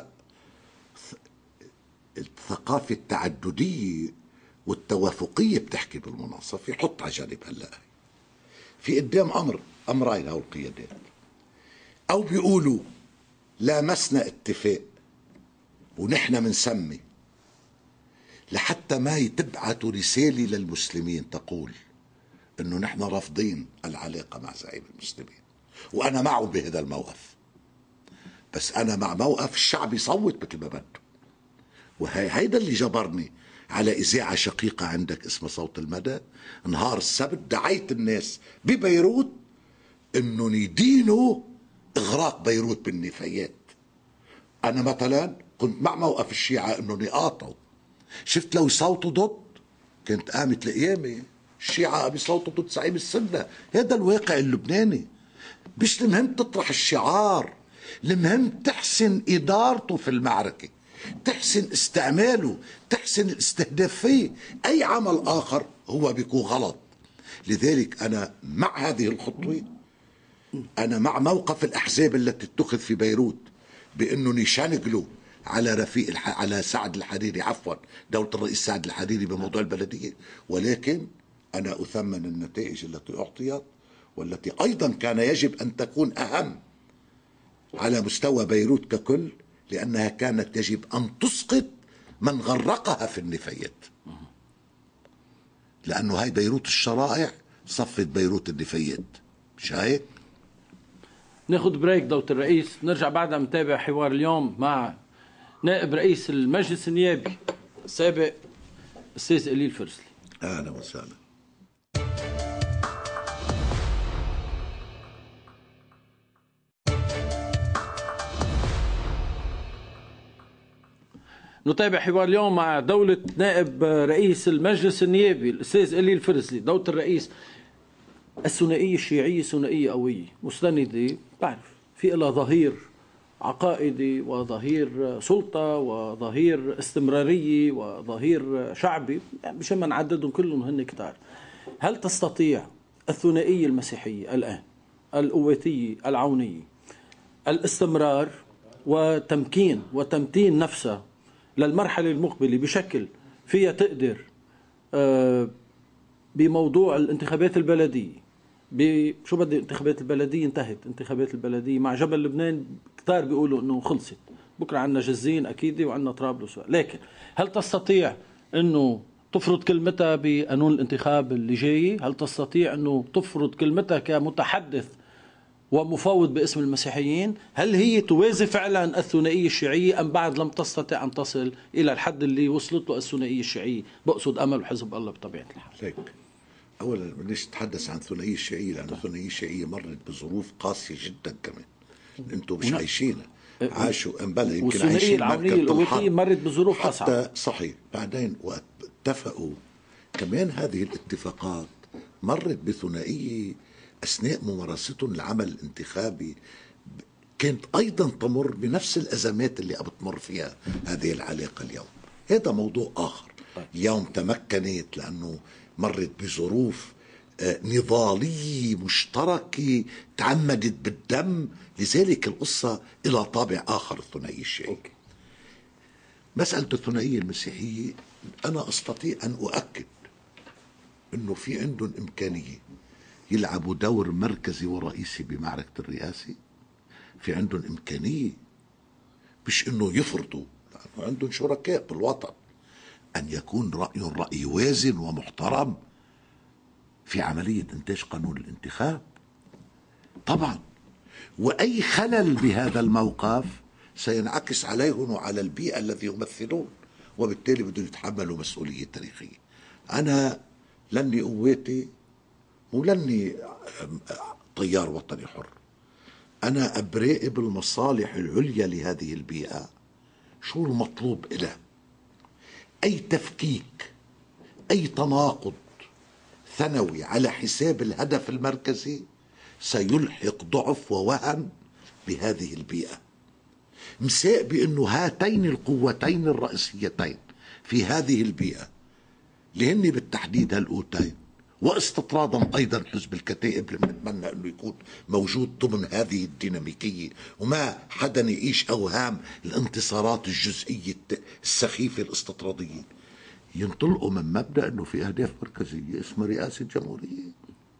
الثقافة التعددية والتوافقية بتحكي بالمناصفة. حط على جانب هلا في قدام امر امرين هول القيادات. او بيقولوا لامسنا اتفاق ونحن منسمي لحتى ما يتبعتوا رسالة للمسلمين تقول انه نحن رافضين العلاقة مع زعيم المسلمين، وانا معه بهذا الموقف. بس انا مع موقف الشعب يصوت مثل ما بده. وهي هيدا اللي جبرني على اذاعة شقيقة عندك اسمها صوت المدى. نهار السبت دعيت الناس ببيروت انه يدينوا اغراق بيروت بالنفايات. انا مثلا كنت مع موقف الشيعة انه يقاطعوا. شفت لو يصوتوا ضد كانت قامت القيامة. الشيعة بيصوتوا ضد زعيم السنة. هذا الواقع اللبناني. مش المهم تطرح الشعار، المهم تحسن إدارته في المعركة، تحسن استعماله، تحسن الاستهداف فيه. أي عمل آخر هو بيكون غلط. لذلك أنا مع هذه الخطوة. أنا مع موقف الأحزاب التي اتخذ في بيروت بأنه يشنقلوا على رفيق الح... على سعد الحريري، عفوا دولة الرئيس سعد الحريري بموضوع البلدية. ولكن أنا أثمن النتائج التي أعطيت والتي أيضا كان يجب أن تكون أهم على مستوى بيروت ككل، لأنها كانت يجب أن تسقط من غرقها في النفايات. لأنه هاي بيروت الشرائع صفت بيروت النفايات. مش هيك؟ ناخذ بريك دولة الرئيس، نرجع بعدها نتابع حوار اليوم مع نائب رئيس المجلس النيابي السابق الأستاذ إلي الفرزلي. أهلا وسهلا. نتابع حوار اليوم مع دولة نائب رئيس المجلس النيابي الأستاذ إلي الفرزلي. دولة الرئيس، الثنائية الشيعية ثنائية قوية مستندة، بعرف في لها ظهير عقائدي وظهير سلطة وظهير استمرارية وظهير شعبي، مشان ما نعددهم كلهم هن كتار. هل تستطيع الثنائية المسيحية الآن القواتية العونية الاستمرار وتمكين وتمتين نفسها للمرحلة المقبلة بشكل فيها تقدر بموضوع الانتخابات البلدية؟ شو بدي، الانتخابات البلدية انتهت، انتخابات البلدية مع جبل لبنان كتار بيقولوا انه خلصت، بكره عندنا جزين اكيد وعندنا طرابلس، لكن هل تستطيع انه تفرض كلمتها بقانون الانتخاب اللي جاي؟ هل تستطيع انه تفرض كلمتها كمتحدث ومفاوض باسم المسيحيين؟ هل هي توازي فعلا الثنائية الشيعية أم بعد لم تستطع أن تصل إلى الحد اللي وصلت له الثنائية الشيعية؟ بقصد أمل وحزب الله بطبيعة الحال. ليك. أولا بديش نتحدث عن الثنائية الشيعية لأن الثنائية الشيعية مرت بظروف قاسية جدا كمان، أنتم مش عايشينها، عاشوا أنبلا يمكن والثنائية العونية القواتية مرت بظروف أصعب. صحيح. بعدين وقت اتفقوا كمان هذه الاتفاقات مرت بثنائية أثناء ممارستهم العمل الانتخابي كانت أيضا تمر بنفس الأزمات اللي بتمر فيها هذه العلاقة اليوم. هذا موضوع آخر. اليوم تمكنت لأنه مرت بظروف نضالية مشتركة تعمدت بالدم، لذلك القصة إلى طابع آخر. الثنائية الشيعية، مسألة الثنائية المسيحية أنا أستطيع أن أؤكد أنه في عندهم إمكانية يلعبوا دور مركزي ورئيسي بمعركة الرئاسة. في عندهم إمكانية مش أنه يفرضوا، لأنه عندهم شركاء بالوطن، أن يكون رأيهم رأي وازن ومحترم في عملية إنتاج قانون الانتخاب طبعا. وأي خلل بهذا الموقف سينعكس عليهم وعلى البيئة الذي يمثلون، وبالتالي بدهم يتحملوا مسؤولية تاريخية. أنا لني قواتي ولني طيار وطني حر، أنا أبراقب المصالح العليا لهذه البيئة، شو المطلوب إله. أي تفكيك، أي تناقض ثانوي على حساب الهدف المركزي سيلحق ضعف ووهن بهذه البيئة. مساء بأنه هاتين القوتين الرئيسيتين في هذه البيئة اللي هن بالتحديد هالقوتين، واستطرادا أيضا حزب الكتائب اللي بنتمنى أنه يكون موجود ضمن هذه الديناميكية، وما حدا يعيش أوهام الانتصارات الجزئية السخيفة الاستطرادية، ينطلقوا من مبدأ أنه في أهداف مركزية اسمها رئاسة جمهورية،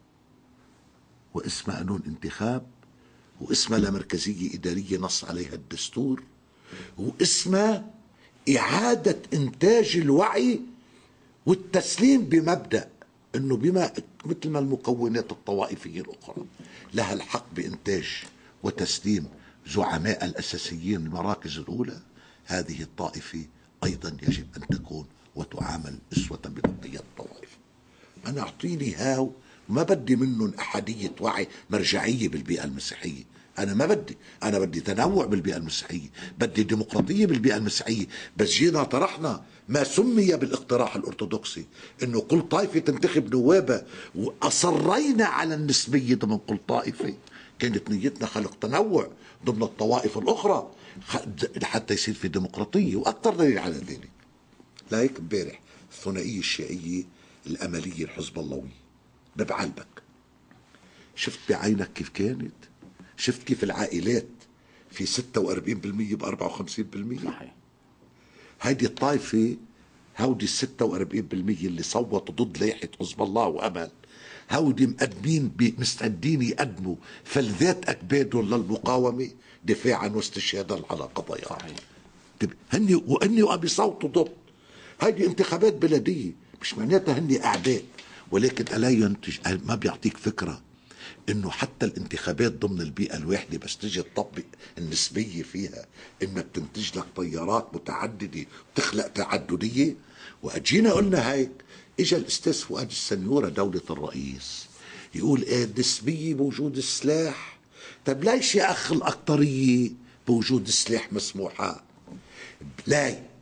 واسمها قانون انتخاب، واسمها لمركزية إدارية نص عليها الدستور، واسمها إعادة إنتاج الوعي والتسليم بمبدأ أنه بما مثل ما المكونات الطوائفية الأخرى لها الحق بإنتاج وتسليم زعماء الأساسيين المراكز الأولى، هذه الطائفة أيضا يجب أن تكون وتعامل أسوة ببقية الطوائف. أنا أعطيني هاو، ما بدي منهم أحدية وعي مرجعية بالبيئة المسيحية، أنا ما بدي، أنا بدي تنوع بالبيئة المسيحية، بدي ديمقراطية بالبيئة المسيحية. بس جينا طرحنا ما سمي بالاقتراح الأرثوذكسي إنه كل طائفة تنتخب نوابها، وأصرينا على النسبية ضمن كل طائفة. كانت نيتنا خلق تنوع ضمن الطوائف الأخرى حتى يصير في ديمقراطية، وأكثر دليل على ذلك لايك امبارح الثنائية الشيعية الأملية الحزب اللوي ببعلبك، شفت بعينك كيف كانت، شفت كيف العائلات في ستة وأربعين بالمية ب أربعة وخمسين بالمية. صحيح. هيدي الطائفة، هودي ال ستة وأربعين بالمية اللي صوتوا ضد لائحة حزب الله وأمل، هودي مقدمين مستعدين يقدموا فلذات أكبادهم للمقاومة دفاعا واستشهادا على قضايا. صحيح. هني واني بيصوتوا ضد. هيدي انتخابات بلدية، مش معناتها هني أعداء، ولكن ألا ينتج، ما بيعطيك فكرة انه حتى الانتخابات ضمن البيئة الواحدة بس تجي تطبق النسبية فيها، انها بتنتج لك تيارات متعددة وتخلق تعددية. واجينا قلنا هيك، اجا الاستاذ فؤاد السنيورة دولة الرئيس يقول ايه النسبية بوجود السلاح. طب ليش يا اخ الاكترية بوجود السلاح مسموحة؟ لا،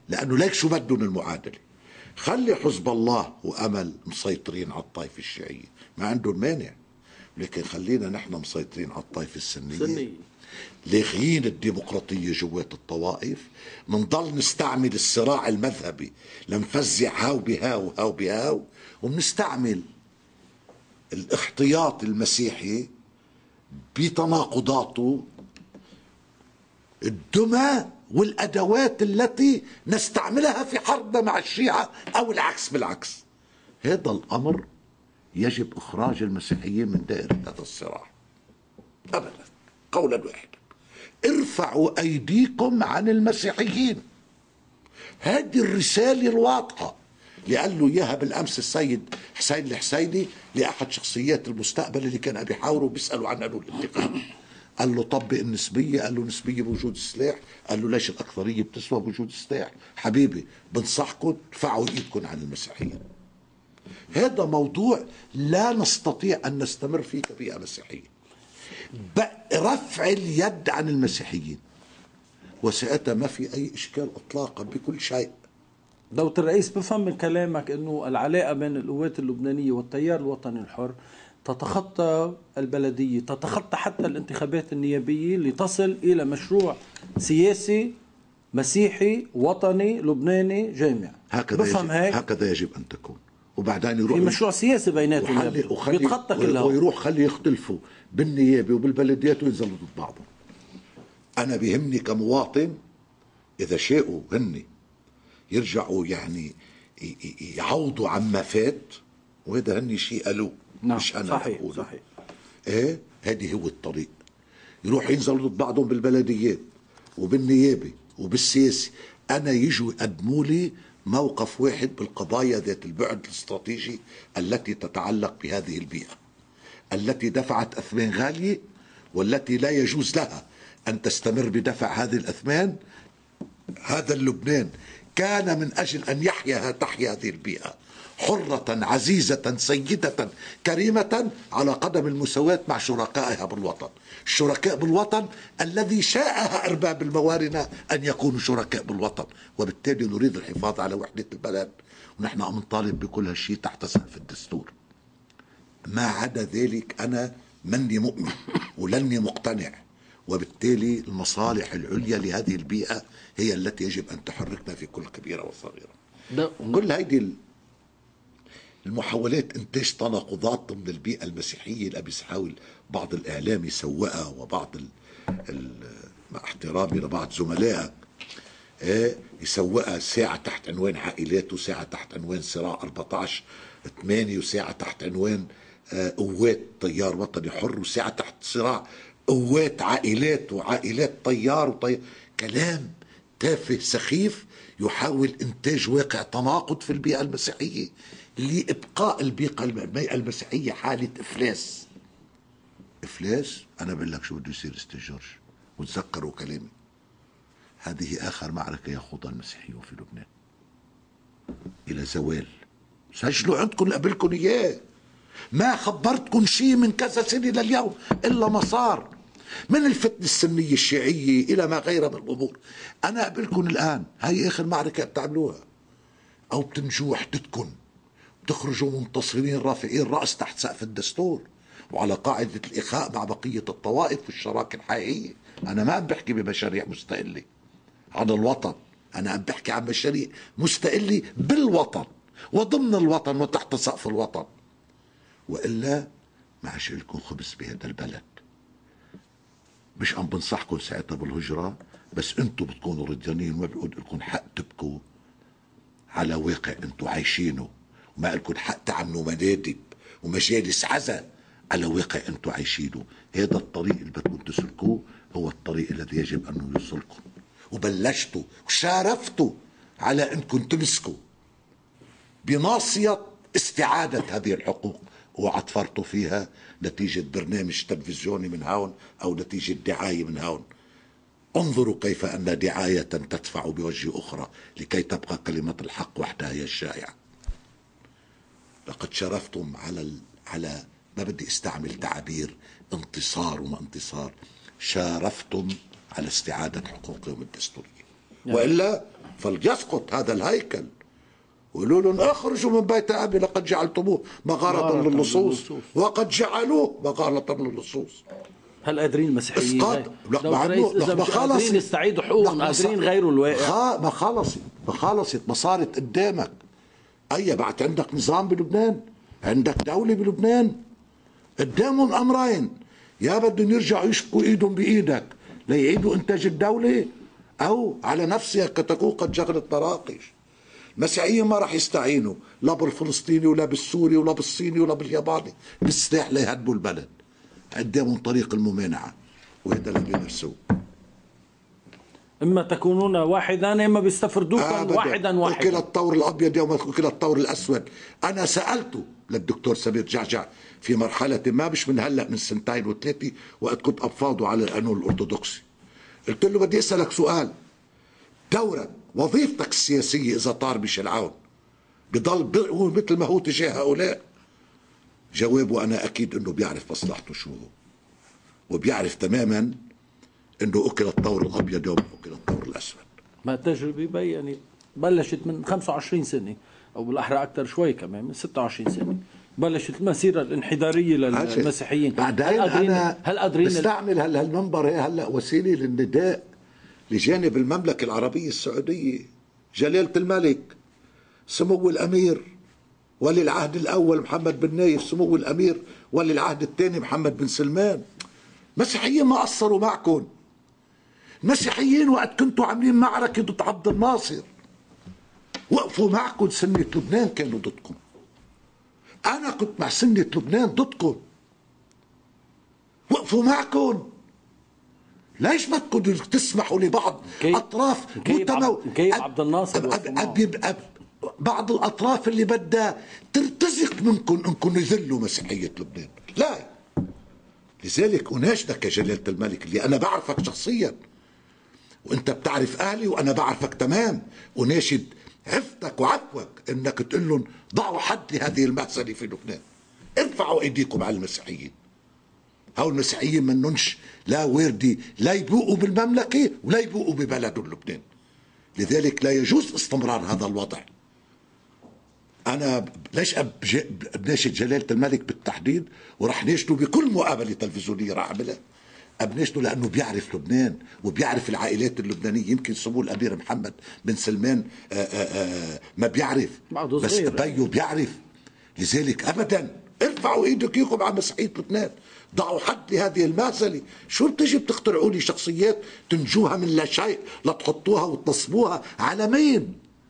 لأنه ليك شو بدهم المعادلة. خلي حزب الله وأمل مسيطرين على الطائفة الشيعية، ما عندهم مانع، لكن خلينا نحن مسيطرين على الطائفة السنية سنية، لاغيين الديمقراطية جوات الطوائف. منضل نستعمل الصراع المذهبي لنفزع هاو بهاو وهاو بهاو، وبنستعمل الاحتياط المسيحي بتناقضاته الدمى والأدوات التي نستعملها في حربنا مع الشيعة أو العكس بالعكس. هذا الأمر يجب إخراج المسيحيين من دائرة هذا الصراع أبدا، قولا واحدا. ارفعوا أيديكم عن المسيحيين. هذه الرسالة الواضحة اللي قال له إياها بالأمس السيد حسين الحسيني لأحد شخصيات المستقبل اللي كان بيحاوروا بيسألوا عن قانون الانتقام. قال له طبق النسبية، قال له نسبية بوجود السلاح، قال له ليش الأكثرية بتسوى بوجود السلاح؟ حبيبي بنصحكم ارفعوا ايدكم عن المسيحيين. هذا موضوع لا نستطيع أن نستمر فيه كبيئة مسيحية. رفع اليد عن المسيحيين، وساعتها ما في أي إشكال إطلاقا بكل شيء. دولة الرئيس، بفهم من كلامك أنه العلاقة بين القوات اللبنانية والتيار الوطني الحر تتخطى البلدية، تتخطى حتى الانتخابات النيابية لتصل إلى مشروع سياسي مسيحي وطني لبناني جامع. هكذا بفهم يجب هيك؟ هكذا يجب أن تكون. وبعدين يروح في مشروع سياسي بيناتهم بيتخطى كلها، ويروح خلي يختلفوا بالنيابة وبالبلديات وينزلوا ضد بعضهم. أنا بيهمني كمواطن إذا شاءوا هني يرجعوا يعني يعوضوا عما فات، وهذا هني شيء قالوه. نعم. مش أنا صحيح أقوله. صحيح. إيه هذه هو الطريق. يروح ينزلوا ضد بعضهم بالبلديات وبالنيابة وبالسياسي. أنا يجوا يقدموا لي موقف واحد بالقضايا ذات البعد الاستراتيجي التي تتعلق بهذه البيئة التي دفعت أثمان غالية، والتي لا يجوز لها أن تستمر بدفع هذه الأثمان. هذا اللبنان كان من أجل أن يحيا تحيا هذه البيئة حرة عزيزة سيدة كريمة على قدم المساواة مع شركائها بالوطن. الشركاء بالوطن الذي شاءها أرباب الموارنة أن يكونوا شركاء بالوطن، وبالتالي نريد الحفاظ على وحدة البلد، ونحن عم نطالب بكل هالشيء تحت سقف الدستور. ما عدا ذلك أنا مني مؤمن ولني مقتنع، وبالتالي المصالح العليا لهذه البيئة هي التي يجب أن تحركنا في كل كبيرة وصغيرة. كل هذه المحاولات إنتاج تناقضات ضمن البيئة المسيحية اللي بيحاول بعض الإعلام يسوقها، وبعض ال ال مع احترامي لبعض زملائك ايه يسوقها ساعة تحت عنوان عائلات، وساعة تحت عنوان صراع أربعة عشر ثمانية، وساعة تحت عنوان آه قوات تيار وطني حر، وساعة تحت صراع قوات عائلات وعائلات طيار وطيار. كلام تافه سخيف يحاول إنتاج واقع تناقض في البيئة المسيحية لإبقاء البيئة المسيحية حالة إفلاس. إفلاس. أنا بقول لك شو بده يصير أستاذ جورج، وتذكروا كلامي، هذه آخر معركة يخوضها المسيحيون في لبنان إلى زوال. سجلوا عندكم قبلكم إياه. ما خبرتكم شيء من كذا سنة لليوم إلا ما صار من الفتنة السنية الشيعية إلى ما غيرها من الأمور. أنا قبلكم الآن هاي آخر معركة بتعملوها، أو بتنجوا وحدتكم، بتخرجوا منتصرين رافعين رأس تحت سقف الدستور وعلى قاعدة الإخاء مع بقية الطوائف والشراكة الحقيقية. أنا ما عم بحكي بمشاريع مستقلة عن الوطن، أنا عم بحكي عن مشاريع مستقلة بالوطن وضمن الوطن وتحت سقف الوطن، وإلا ما عاش لكم خبز بهذا البلد. مش عم بنصحكم ساعتها بالهجرة، بس انتم بتكونوا رضيانين وما بيقول لكم حق تبكوا على واقع انتم عايشينه، وما لكم حق تعملوا منادب ومجالس عزا على واقع انتم عايشينه. هذا الطريق اللي بدكم تسلكوه هو الطريق الذي يجب انه يوصلكم، وبلشتوا وشارفتوا على انكم تمسكوا بناصية استعادة هذه الحقوق، وعطفرتوا فيها نتيجة برنامج تلفزيوني من هون أو نتيجة دعاية من هون. انظروا كيف أن دعاية تدفع بوجه أخرى لكي تبقى كلمة الحق وحدها هي الشائعة. لقد شرفتم على ال... على ما بدي استعمل تعبير انتصار وما انتصار، شارفتم على استعادة حقوقهم الدستورية، يعني. وإلا فليسقط هذا الهيكل ويقولوا لهم اخرجوا من بيت أبي لقد جعلتموه مغارة للصوص وقد جعلوه مغارة للصوص. هل قادرين المسيحيين إذا مش قادرين يستعيدوا حقوقهم قادرين غيروا الواقع؟ ما خلصت ما خلصت ما صارت قدامك. أي بعد عندك نظام بلبنان، عندك دولة بلبنان، قدامهم أمرين: يا بدهم يرجعوا يشبكوا إيدهم بإيدك ليعيدوا إنتاج الدولة، أو على نفسها كتكون قد جغلت مراقش. المسيحيين ما راح يستعينوا لا بالفلسطيني ولا بالسوري ولا بالصيني ولا بالياباني بالسلاح ليهدموا البلد. قدامهم طريق الممانعة وهذا اللي بيمارسوه. إما تكونون واحدا إما بيستفردوكم واحدا واحدا. وكلا الطور الأبيض يوم وكلا الطور الأسود. أنا سألته للدكتور سمير جعجع في مرحلة ما، مش من هلأ، من سنتين وثلاثة، وقت كنت أفاضه على القانون الأرثوذكسي. قلت له بدي أسألك سؤال: دورك وظيفتك السياسية إذا طار ميشيل عون بضل هو مثل ما هو تجاه هؤلاء؟ جوابه: أنا أكيد أنه بيعرف مصلحته شو هو، وبيعرف تماما أنه أكل الطور الأبيض يوم أكل الطور الأسود. ما التجربة بيّنت بلشت من خمسة وعشرين سنة، أو بالأحرى أكثر شوي كمان، من ستة وعشرين سنة بلشت المسيرة الانحدارية للمسيحيين. بعدين هل قادرين هل قادرين نستعمل هل هالمنبر هلا وسيلة للنداء لجانب المملكة العربية السعودية، جلالة الملك سمو الأمير ولي العهد الأول محمد بن نايف، سمو الأمير ولي العهد الثاني محمد بن سلمان. مسيحيين ما قصروا معكم. مسيحيين وقت كنتوا عاملين معركة ضد عبد الناصر وقفوا معكم. سنة لبنان كانوا ضدكم. أنا كنت مع سنة لبنان ضدكم، وقفوا معكم. ليش بدكم تسمحوا لبعض كيف أطراف متمو... كيف عبد الناصر أب أب أب أب بعض الأطراف اللي بدها ترتزق منكم أنكم يذلوا مسيحية لبنان؟ لا. لذلك أناشدك يا جلالة الملك، اللي أنا بعرفك شخصيا وأنت بتعرف أهلي وأنا بعرفك تمام، أناشد عفتك وعفوك أنك تقول لهم ضعوا حد لهذه المأساة في لبنان. ارفعوا أيديكم على المسيحيين. هؤلاء المسيحيين مننش لا واردي لا يبوقوا بالمملكة ولا يبوقوا ببلدهم لبنان. لذلك لا يجوز استمرار هذا الوضع. أنا ليش بناشد جلالة الملك بالتحديد، ورح ناشده بكل مقابلة تلفزيونية رح أعملها، أبناشده لأنه بيعرف لبنان وبيعرف العائلات اللبنانية. يمكن سمو الأمير محمد بن سلمان آآ آآ ما بيعرف، بس بيو بيعرف. لذلك أبدا ارفعوا ايدكم على مسيحية لبنان، ضعوا حد لهذه المأساة. شو بتجي بتخترعوا لي شخصيات تنجوها من لا شيء لتحطوها وتنصبوها على مين؟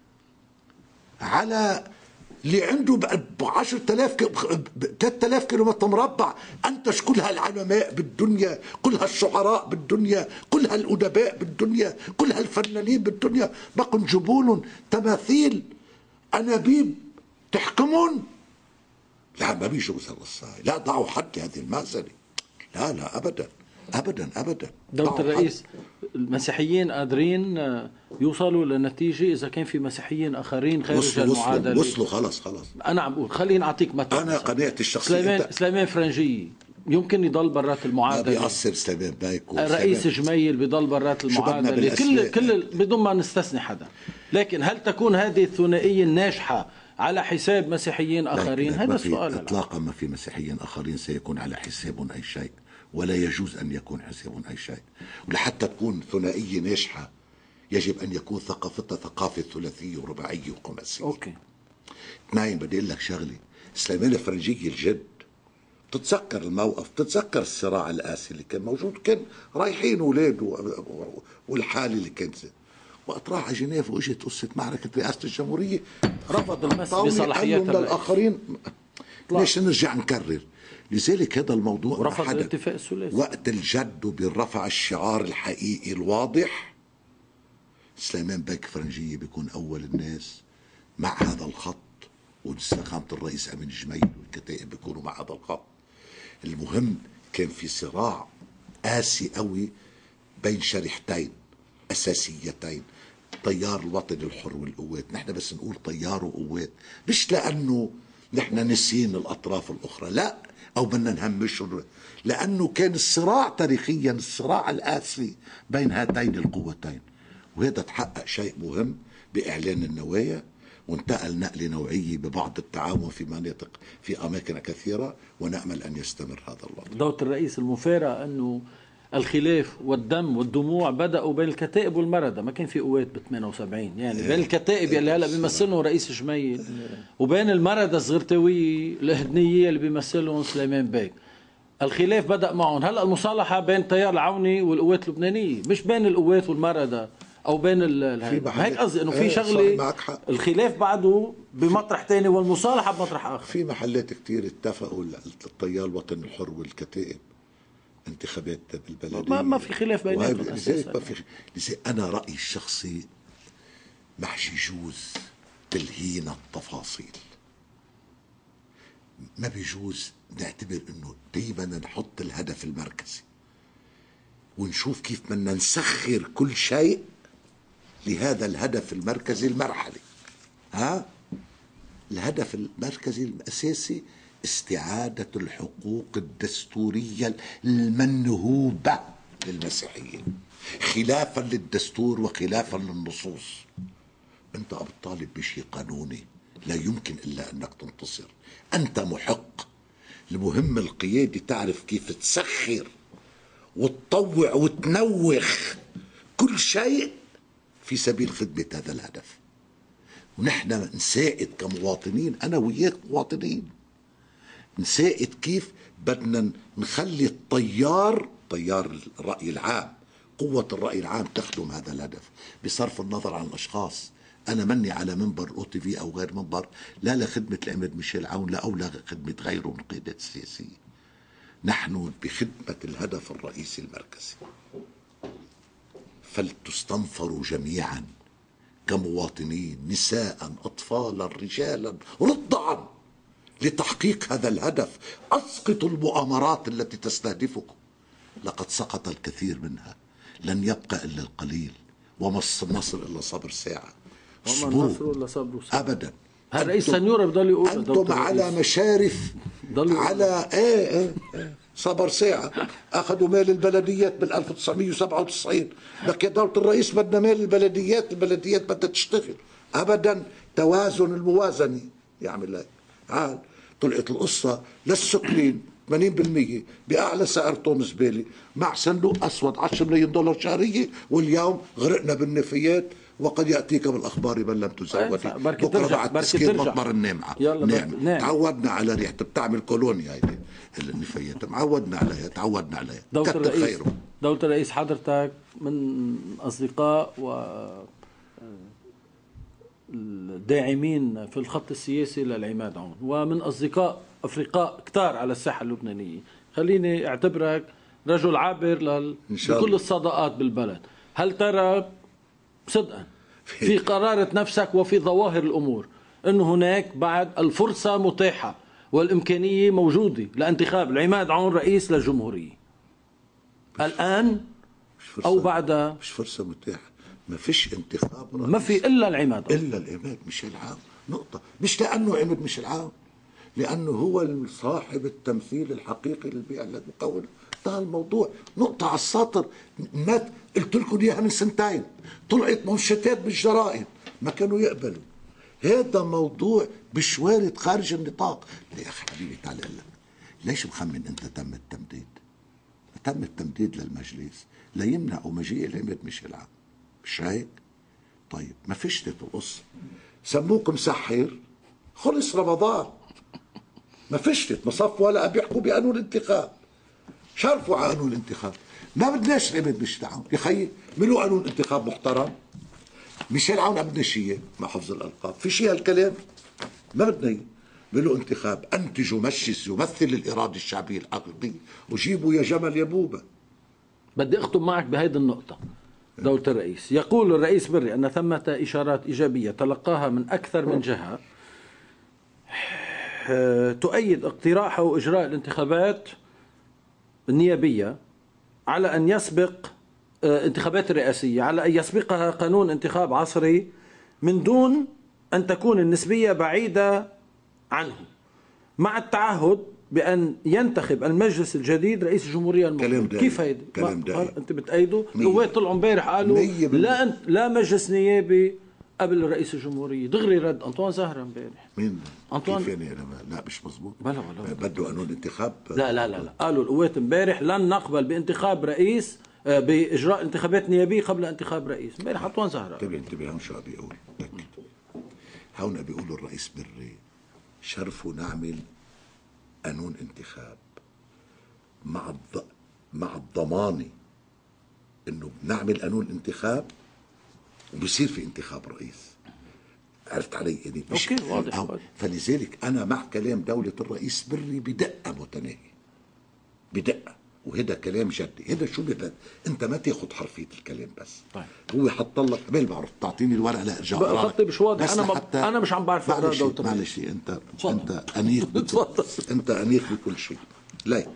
على اللي عنده عشرة آلاف ثلاثة آلاف كيلومتر مربع أنتج كل هالعلماء بالدنيا، كل هالشعراء بالدنيا، كل هالأدباء بالدنيا، كل هالفنانين بالدنيا، بقوا نجيبولن تماثيل أنابيب تحكمون؟ لا، ما بيجوز هالقصة. لا، ضعوا حد لهذه المأساة. لا لا أبدا أبدا أبدا. دولة الرئيس، المسيحيين قادرين يوصلوا لنتيجة إذا كان في مسيحيين آخرين خارج المعادلة؟ وصلوا خلص خلص. أنا عم بقول خليني أعطيك مثل. أنا قناعتي الشخصية سليمان سليمان فرنجي يمكن يضل برات المعادلة. ما بيأثر سليمان بايك. الرئيس جميل بيضل برات المعادلة، كل كل بدون ما نستثني حدا. لكن هل تكون هذه الثنائية الناجحة على حساب مسيحيين آخرين؟ هذا السؤال. إطلاقا ما في مسيحيين آخرين سيكون على حسابهم أي شيء، ولا يجوز أن يكون حسابهم أي شيء. ولحتى تكون ثنائية ناجحة يجب أن يكون ثقافتها ثقافة ثلاثية ورباعية وخماسية. أوكي. اثنين، بدي أقول لك شغلة: سليمان الفرنجي الجد، بتتذكر الموقف، بتتذكر الصراع القاسي اللي كان موجود، كان رايحين أولاده والحالة اللي كانت، وقت راح على جنيف واجت قصة معركة رئاسة الجمهورية رفض الطاولة، قال لهم للآخرين ليش نرجع نكرر. لذلك هذا الموضوع ورفض الاتفاق الثلاثي. وقت الجد وبالرفع الشعار الحقيقي الواضح، سليمان بايك فرنجية بيكون أول الناس مع هذا الخط، واستقامة الرئيس أمين جميل والكتائب بيكونوا مع هذا الخط. المهم كان في صراع قاسي قوي بين شريحتين أساسيتين: تيار الوطني الحر والقوات. نحن بس نقول تيار وقوات، مش لأنه نحن نسين الأطراف الأخرى، لا، أو بدنا نهمشه، لأنه كان الصراع تاريخيا الصراع القاسي بين هاتين القوتين. وهذا تحقق شيء مهم بإعلان النوايا، وانتقل نقلة نوعية ببعض التعاون في مناطق في أماكن كثيرة، ونأمل أن يستمر هذا الوضع. دولة الرئيس، المفارقة أنه الخلاف والدم والدموع بدأوا بين الكتائب والمردة. ما كان في قوات ب ثمانية وسبعين، يعني بين الكتائب اللي هلا بيمثلهم رئيس جميل وبين المردة الزغرتوية الهدنية اللي بيمثلهم سليمان بيك. الخلاف بدأ معهم. هلا المصالحة بين التيار العوني والقوات اللبنانية، مش بين القوات والمردة او بين ال هيك قصدي انه في شغله الخلاف بعده بمطرح ثاني والمصالحه بمطرح اخر. في محلات كثير اتفقوا التيار الوطني الحر والكتائب انتخابات بالبلديه، ما, ما في خلاف بيناتهم اساسا. ما في. لذلك انا رايي الشخصي محش يجوز تلهينا التفاصيل، ما بيجوز نعتبر انه دايما نحط الهدف المركزي ونشوف كيف بدنا نسخر كل شيء لهذا الهدف المركزي المرحلي. ها؟ الهدف المركزي الأساسي استعادة الحقوق الدستورية المنهوبة للمسيحيين خلافا للدستور وخلافا للنصوص. أنت عم تطالب بشيء قانوني لا يمكن إلا أنك تنتصر، أنت محق. المهم القيادة تعرف كيف تسخر وتطوع وتنوخ كل شيء في سبيل خدمة هذا الهدف. ونحن نساعد كمواطنين، أنا وياك مواطنين، نساعد كيف بدنا نخلي الطيار طيار الرأي العام، قوة الرأي العام تخدم هذا الهدف بصرف النظر عن الأشخاص. أنا مني على منبر أو تي في أو غير منبر لا لخدمة العماد ميشيل عون لا أو لخدمة غيره من القيادات السياسية. نحن بخدمة الهدف الرئيسي المركزي، فلتستنفروا جميعا كمواطنين، نساء أطفالا رجالا رضعا، لتحقيق هذا الهدف. أسقطوا المؤامرات التي تستهدفكم، لقد سقط الكثير منها، لن يبقى إلا القليل، وما النصر إلا صبر ساعة. وما النصر إلا صبر ساعة أبدا. الرئيس سنيورة بضل يقول أنتم على مشارف على ايه ايه ايه صبر ساعة. أخذوا مال البلديات بال ألف وتسعمية وسبعة وتسعين، لك يا دولة الرئيس بدنا مال البلديات، البلديات بدها تشتغل. أبدا. توازن الموازنة يعمل هيك. عاد طلعت القصة للسكرين ثمانين بالمية بأعلى سعر طن زبالة مع صندوق أسود عشرة ملايين دولار شهرية، واليوم غرقنا بالنفايات. وقد يأتيك بالأخبار من لم تزودي بكرة بعد تسكير مطمر النامعة. نعم. تعودنا على ريحة بتعمل كولونيا هيدي النفايات، معودنا عليها، تعودنا عليها. دولة الرئيس دولة الرئيس حضرتك من أصدقاء و الداعمين في الخط السياسي للعماد عون، ومن أصدقاء أفريقاء كتار على الساحة اللبنانية. خليني أعتبرك رجل عابر لل... لكل الصداقات بالبلد. هل ترى صدقا في قرارة نفسك وفي ظواهر الأمور أن هناك بعد الفرصة متاحة والإمكانية موجودة لانتخاب العماد عون رئيس للجمهورية الآن أو بعد؟ مش فرصة متاحة، ما فيش انتخاب رئيس، ما في إلا العماد عون. إلا العماد ميشيل عون، نقطة. مش لأنه عماد ميشيل عون، لأنه هو صاحب التمثيل الحقيقي للبيئة المكونة. انتهى الموضوع، نقطة على السطر. مات قلت لكم إياها من سنتين، طلعت منشطات بالجرائد ما كانوا يقبلوا. هذا موضوع مش وارد خارج النطاق. يا أخي حبيبي تعال أقول لك، ليش مخمن أنت تم التمديد؟ تم التمديد للمجلس ليمنعوا مجيء العماد ميشيل عون، مش هيك؟ طيب ما فيش القصة، سموك مسحر، خلص رمضان، ما فشلت مصف ولا بيحكوا بقانون الانتخاب. شرفوا على قانون الانتخاب، ما بدناش العماد ميشيل عون يا خيي، ملوا قانون انتخاب محترم. ميشيل عون بدنا شيء مع حفظ الالقاب، في شيء هالكلام؟ ما بدنا. ملوا انتخاب، انتجوا مجلس يمثل الاراده الشعبيه الحقيقيه، وجيبوا يا جمل يا بوبا. بدي اختم معك بهيدي النقطه. دولة الرئيس، يقول الرئيس بري أن ثمة إشارات إيجابية تلقاها من أكثر من جهة تؤيد اقتراحه إجراء الانتخابات النيابية على أن يسبق انتخابات الرئاسية، على أن يسبقها قانون انتخاب عصري من دون أن تكون النسبية بعيدة عنه، مع التعهد بأن ينتخب المجلس الجديد رئيس الجمهورية المقبل. كيف هيدي؟ كلام دائم. أنت بتأيده؟ القوات طلعوا امبارح قالوا لا أنت لا مجلس نيابي قبل رئيس الجمهورية. دغري رد أنطوان زهرة امبارح. مين؟ أنطوان كيف يعني أنا لا مش مزبوط. بلا بلا بده قانون انتخاب. لا لا لا لا قالوا القوات امبارح لن نقبل بانتخاب رئيس بإجراء انتخابات نيابية قبل انتخاب رئيس. امبارح أنطوان زهرة. انتبه انتبه هون شو بيقول. هون بيقولوا الرئيس بري شرفوا نعمل قانون انتخاب مع الض... مع الضمانة انه بنعمل قانون انتخاب وبصير في انتخاب رئيس. عرفت علي؟ يعني مش اوكي واضح, واضح. فلذلك انا مع كلام دولة الرئيس بري بدقة متناهية بدقة، وهذا كلام جدي. هذا شو بدك انت ما تاخذ حرفية الكلام بس. طيب. هو حط لك قبل بعرف تعطيني الورقة لا ارجع بقى خطي مش واضح. انا حتى انا مش عم بعرف معلش معلش انت صوت. انت انيق انت انيق بكل شيء. لا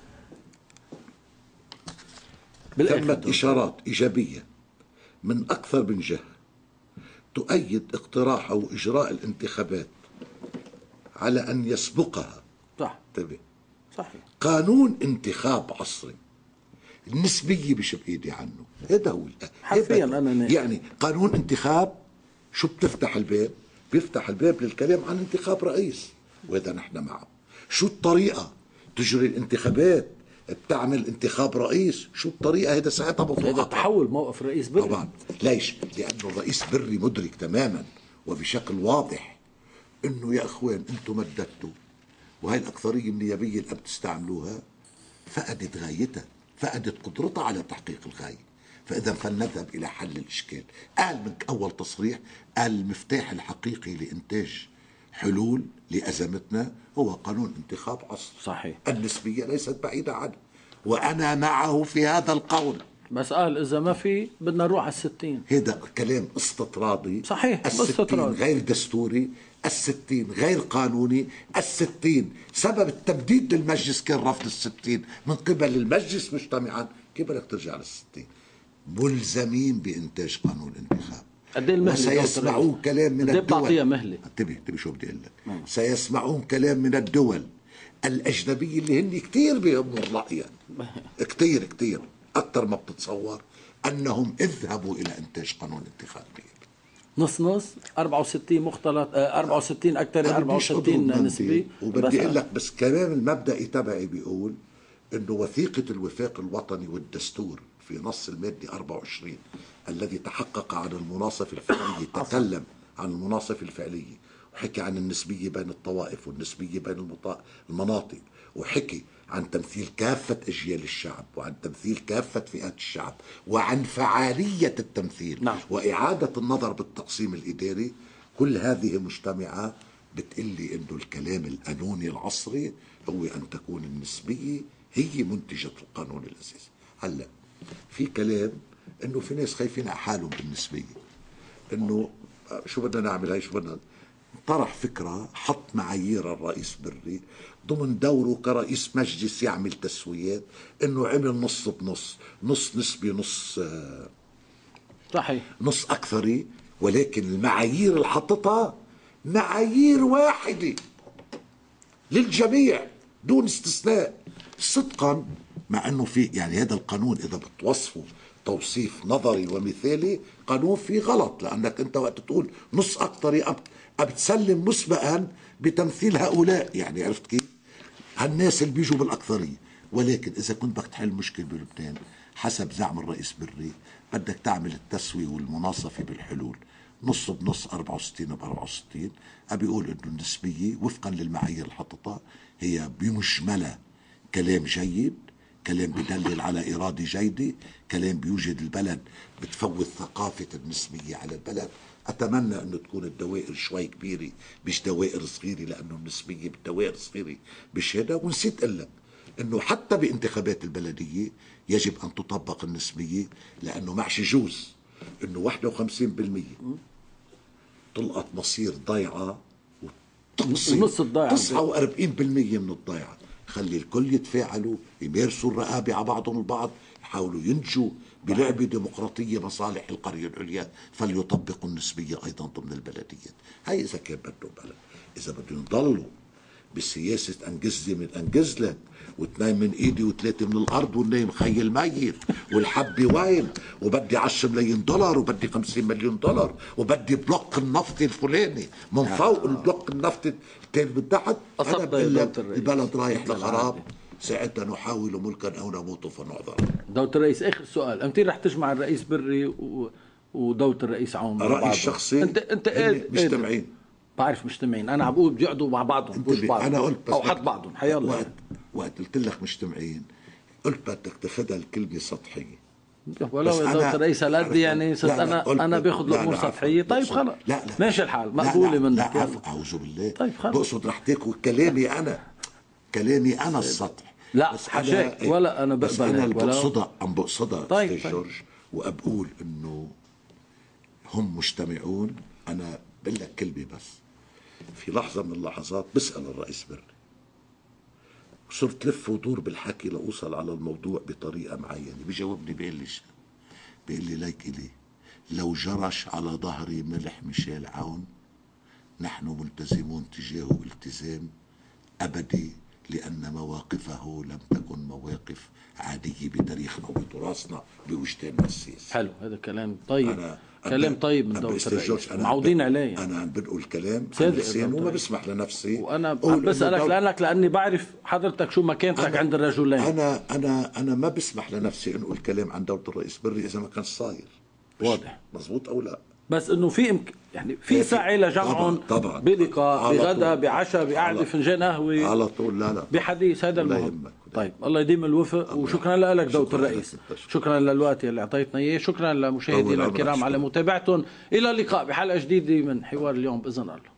ثمت اشارات ايجابية من اكثر من جهة تؤيد اقتراح او اجراء الانتخابات على ان يسبقها. صح. انتبه. صحيح. قانون انتخاب عصري. النسبية مش بإيدي عنه. هذا هو حرفيا أنا يعني قانون انتخاب شو بتفتح الباب؟ بيفتح الباب للكلام عن انتخاب رئيس، وهذا نحن معه. شو الطريقة تجري الانتخابات بتعمل انتخاب رئيس؟ شو الطريقة؟ هذا ساعتها موضوع هذا تحول موقف رئيس بري. طبعا. ليش؟ لأنه الرئيس بري مدرك تماما وبشكل واضح انه يا اخوان انتم مددتوا وهي الأكثرية النيابية اللي بتستعملوها فقدت غايتها، فقدت قدرتها على تحقيق الغاية. فإذا فلنذهب إلى حل الإشكال. قال من أول تصريح قال المفتاح الحقيقي لإنتاج حلول لأزمتنا هو قانون انتخاب عصري. صحيح. النسبية ليست بعيدة عنه وأنا معه في هذا القول. بس قال إذا ما في بدنا نروح على الستين. هذا كلام استطرادي. صحيح. الستين غير دستوري، الستين غير قانوني. الستين سبب التمديد للمجلس كان رفض الستين من قبل المجلس مجتمعا. كيف بدك ترجع للستين؟ ملزمين بإنتاج قانون انتخاب. وسيسمعون كلام من الدول. مهلة. انتبه انتبه شو بدي اقول لك. سيسمعون كلام من الدول الأجنبية اللي هن كتير بيهموا رأيها كتير كتير أكثر ما بتتصور، أنهم اذهبوا إلى إنتاج قانون انتخابي نص نص أربعة وستين مختلط أربعة وستين أكثر أربعة وستين نسبي. وبدي أقول لك بس كمان المبدئي تبعي بيقول إنه وثيقة الوفاق الوطني والدستور في نص المادة أربعة وعشرين الذي تحقق عن المناصف الفعلية تكلم عن المناصف الفعلية وحكي عن النسبية بين الطوائف والنسبية بين المناطق وحكي عن تمثيل كافة أجيال الشعب وعن تمثيل كافة فئات الشعب وعن فعالية التمثيل. نعم. وإعادة النظر بالتقسيم الإداري. كل هذه مجتمعة بتقلي إنه الكلام القانوني العصري هو أن تكون النسبية هي منتجة القانون الأساسي. هلا في كلام إنه في ناس خايفين على حالهم بالنسبية، إنه شو بدنا نعمل هاي شو بدنا. طرح فكرة حط معايير الرئيس بري ضمن دوره كرئيس مجلس يعمل تسويات، انه عمل نص بنص، نص نسبي نص صحيح نص اكثري، ولكن المعايير اللي حطتها معايير واحدة للجميع دون استثناء صدقا. مع انه في يعني هذا القانون اذا بتوصفه توصيف نظري ومثالي قانون فيه غلط، لانك انت وقت تقول نص اكثري بتسلم مسبقا بتمثيل هؤلاء، يعني عرفت كيف؟ هالناس اللي بيجوا بالاكثريه. ولكن اذا كنت بدك تحل مشكله بلبنان حسب زعم الرئيس بري بدك تعمل التسويه والمناصفه بالحلول نص بنص أربعة وستين ب أربعة وستين. ابي اقول انه النسبيه وفقا للمعايير اللي حطتها هي بمجملها كلام جيد، كلام بدلل على إرادة جيدة، كلام بيوجد البلد، بتفوت ثقافة النسبية على البلد. أتمنى أنه تكون الدوائر شوي كبيرة مش دوائر صغيرة، لأنه النسبية بالدوائر صغيرة بشهادة. ونسيت أقول لك أنه حتى بانتخابات البلدية يجب أن تطبق النسبية، لأنه معش يجوز أنه واحد وخمسين بالمية تلقط مصير ضيعة ونص الضيعة تسعة وأربعين بالمية من الضيعة. خلي الكل يتفاعلوا، يمارسوا الرقابة على بعضهم البعض، يحاولوا ينجوا بلعبة ديمقراطية مصالح القرية العليا، فليطبقوا النسبية أيضا ضمن البلديات. هاي إذا كان بدهم بلد. إذا بدهم يضلوا بسياسة أنجز لي من أنجز لك، واثنين من ايدي وثلاثة من الارض، والنايم خيل ميت، والحب وين، وبدي عشرة ملايين دولار، وبدي خمسين مليون دولار، وبدي بلوك النفطي الفلاني من فوق البلوك النفطي الثاني من تحت. انا بقول لك البلد رايح لخراب، ساعتها نحاول ملكا او نموت فنعذر. دولة الرئيس، اخر سؤال، امتى رح تجمع الرئيس بري و... ودولة الرئيس عون؟ رأيي الشخصي انت انت ايه مجتمعين، بعرف مجتمعين، انا عم بقول بيقعدوا مع بعضهم مش بعض، انا قلت او حد بعضهم حيالله. وقت وقت قلت لك مجتمعين قلت بدك تاخذها الكلمه سطحيه، ولو دولة الرئيس هالقد يعني صرت انا انا باخذ الامور سطحيه. طيب خلص، لا لا ماشي الحال، مقبوله منك. لا عفوا، اعوذ بالله. طيب خلص، بقصد رح تاكل كلامي انا، كلامي انا السطح. لا حشاك ولا انا بقبل، بس انا اللي بقصدها عم بقصدها طيب استاذ جورج، وابقول انه هم مجتمعون. انا بقول لك كلمه بس، في لحظه من اللحظات بسال الرئيس بري، صرت لف ودور بالحكي لاوصل على الموضوع بطريقه معينه، بيجاوبني بيقول لي بيقول لي ليك الي لو جرش على ظهري ملح ميشيل عون نحن ملتزمون تجاهه التزام ابدي، لان مواقفه لم تكن مواقف عاديه بتاريخنا وبتراثنا بوجداننا السياسي. حلو، هذا كلام طيب، أنا كلام طيب من دولة الرئيس، معودين عليه. انا عم بنقول كلام صادق وما بسمح لنفسي، وانا عم بسالك لانك لاني بعرف حضرتك شو مكانتك عند الرجلين. انا انا انا ما بسمح لنفسي انقل كلام عن دولة الرئيس بري اذا ما كان صاير واضح، مزبوط او لا، بس انه في إمك... يعني في سعي لجمعهم بلقاء بغداء بعشاء بقعده فنجان قهوه على طول. لا لا بحديث، هذا المهم. طيب الله يديم الوفق، وشكرا لك دولة الرئيس، شكرا للوقت اللي اعطيتنا اياه، شكرا لمشاهدينا الكرام على متابعتهم. الى اللقاء بحلقه جديده من حوار اليوم باذن الله.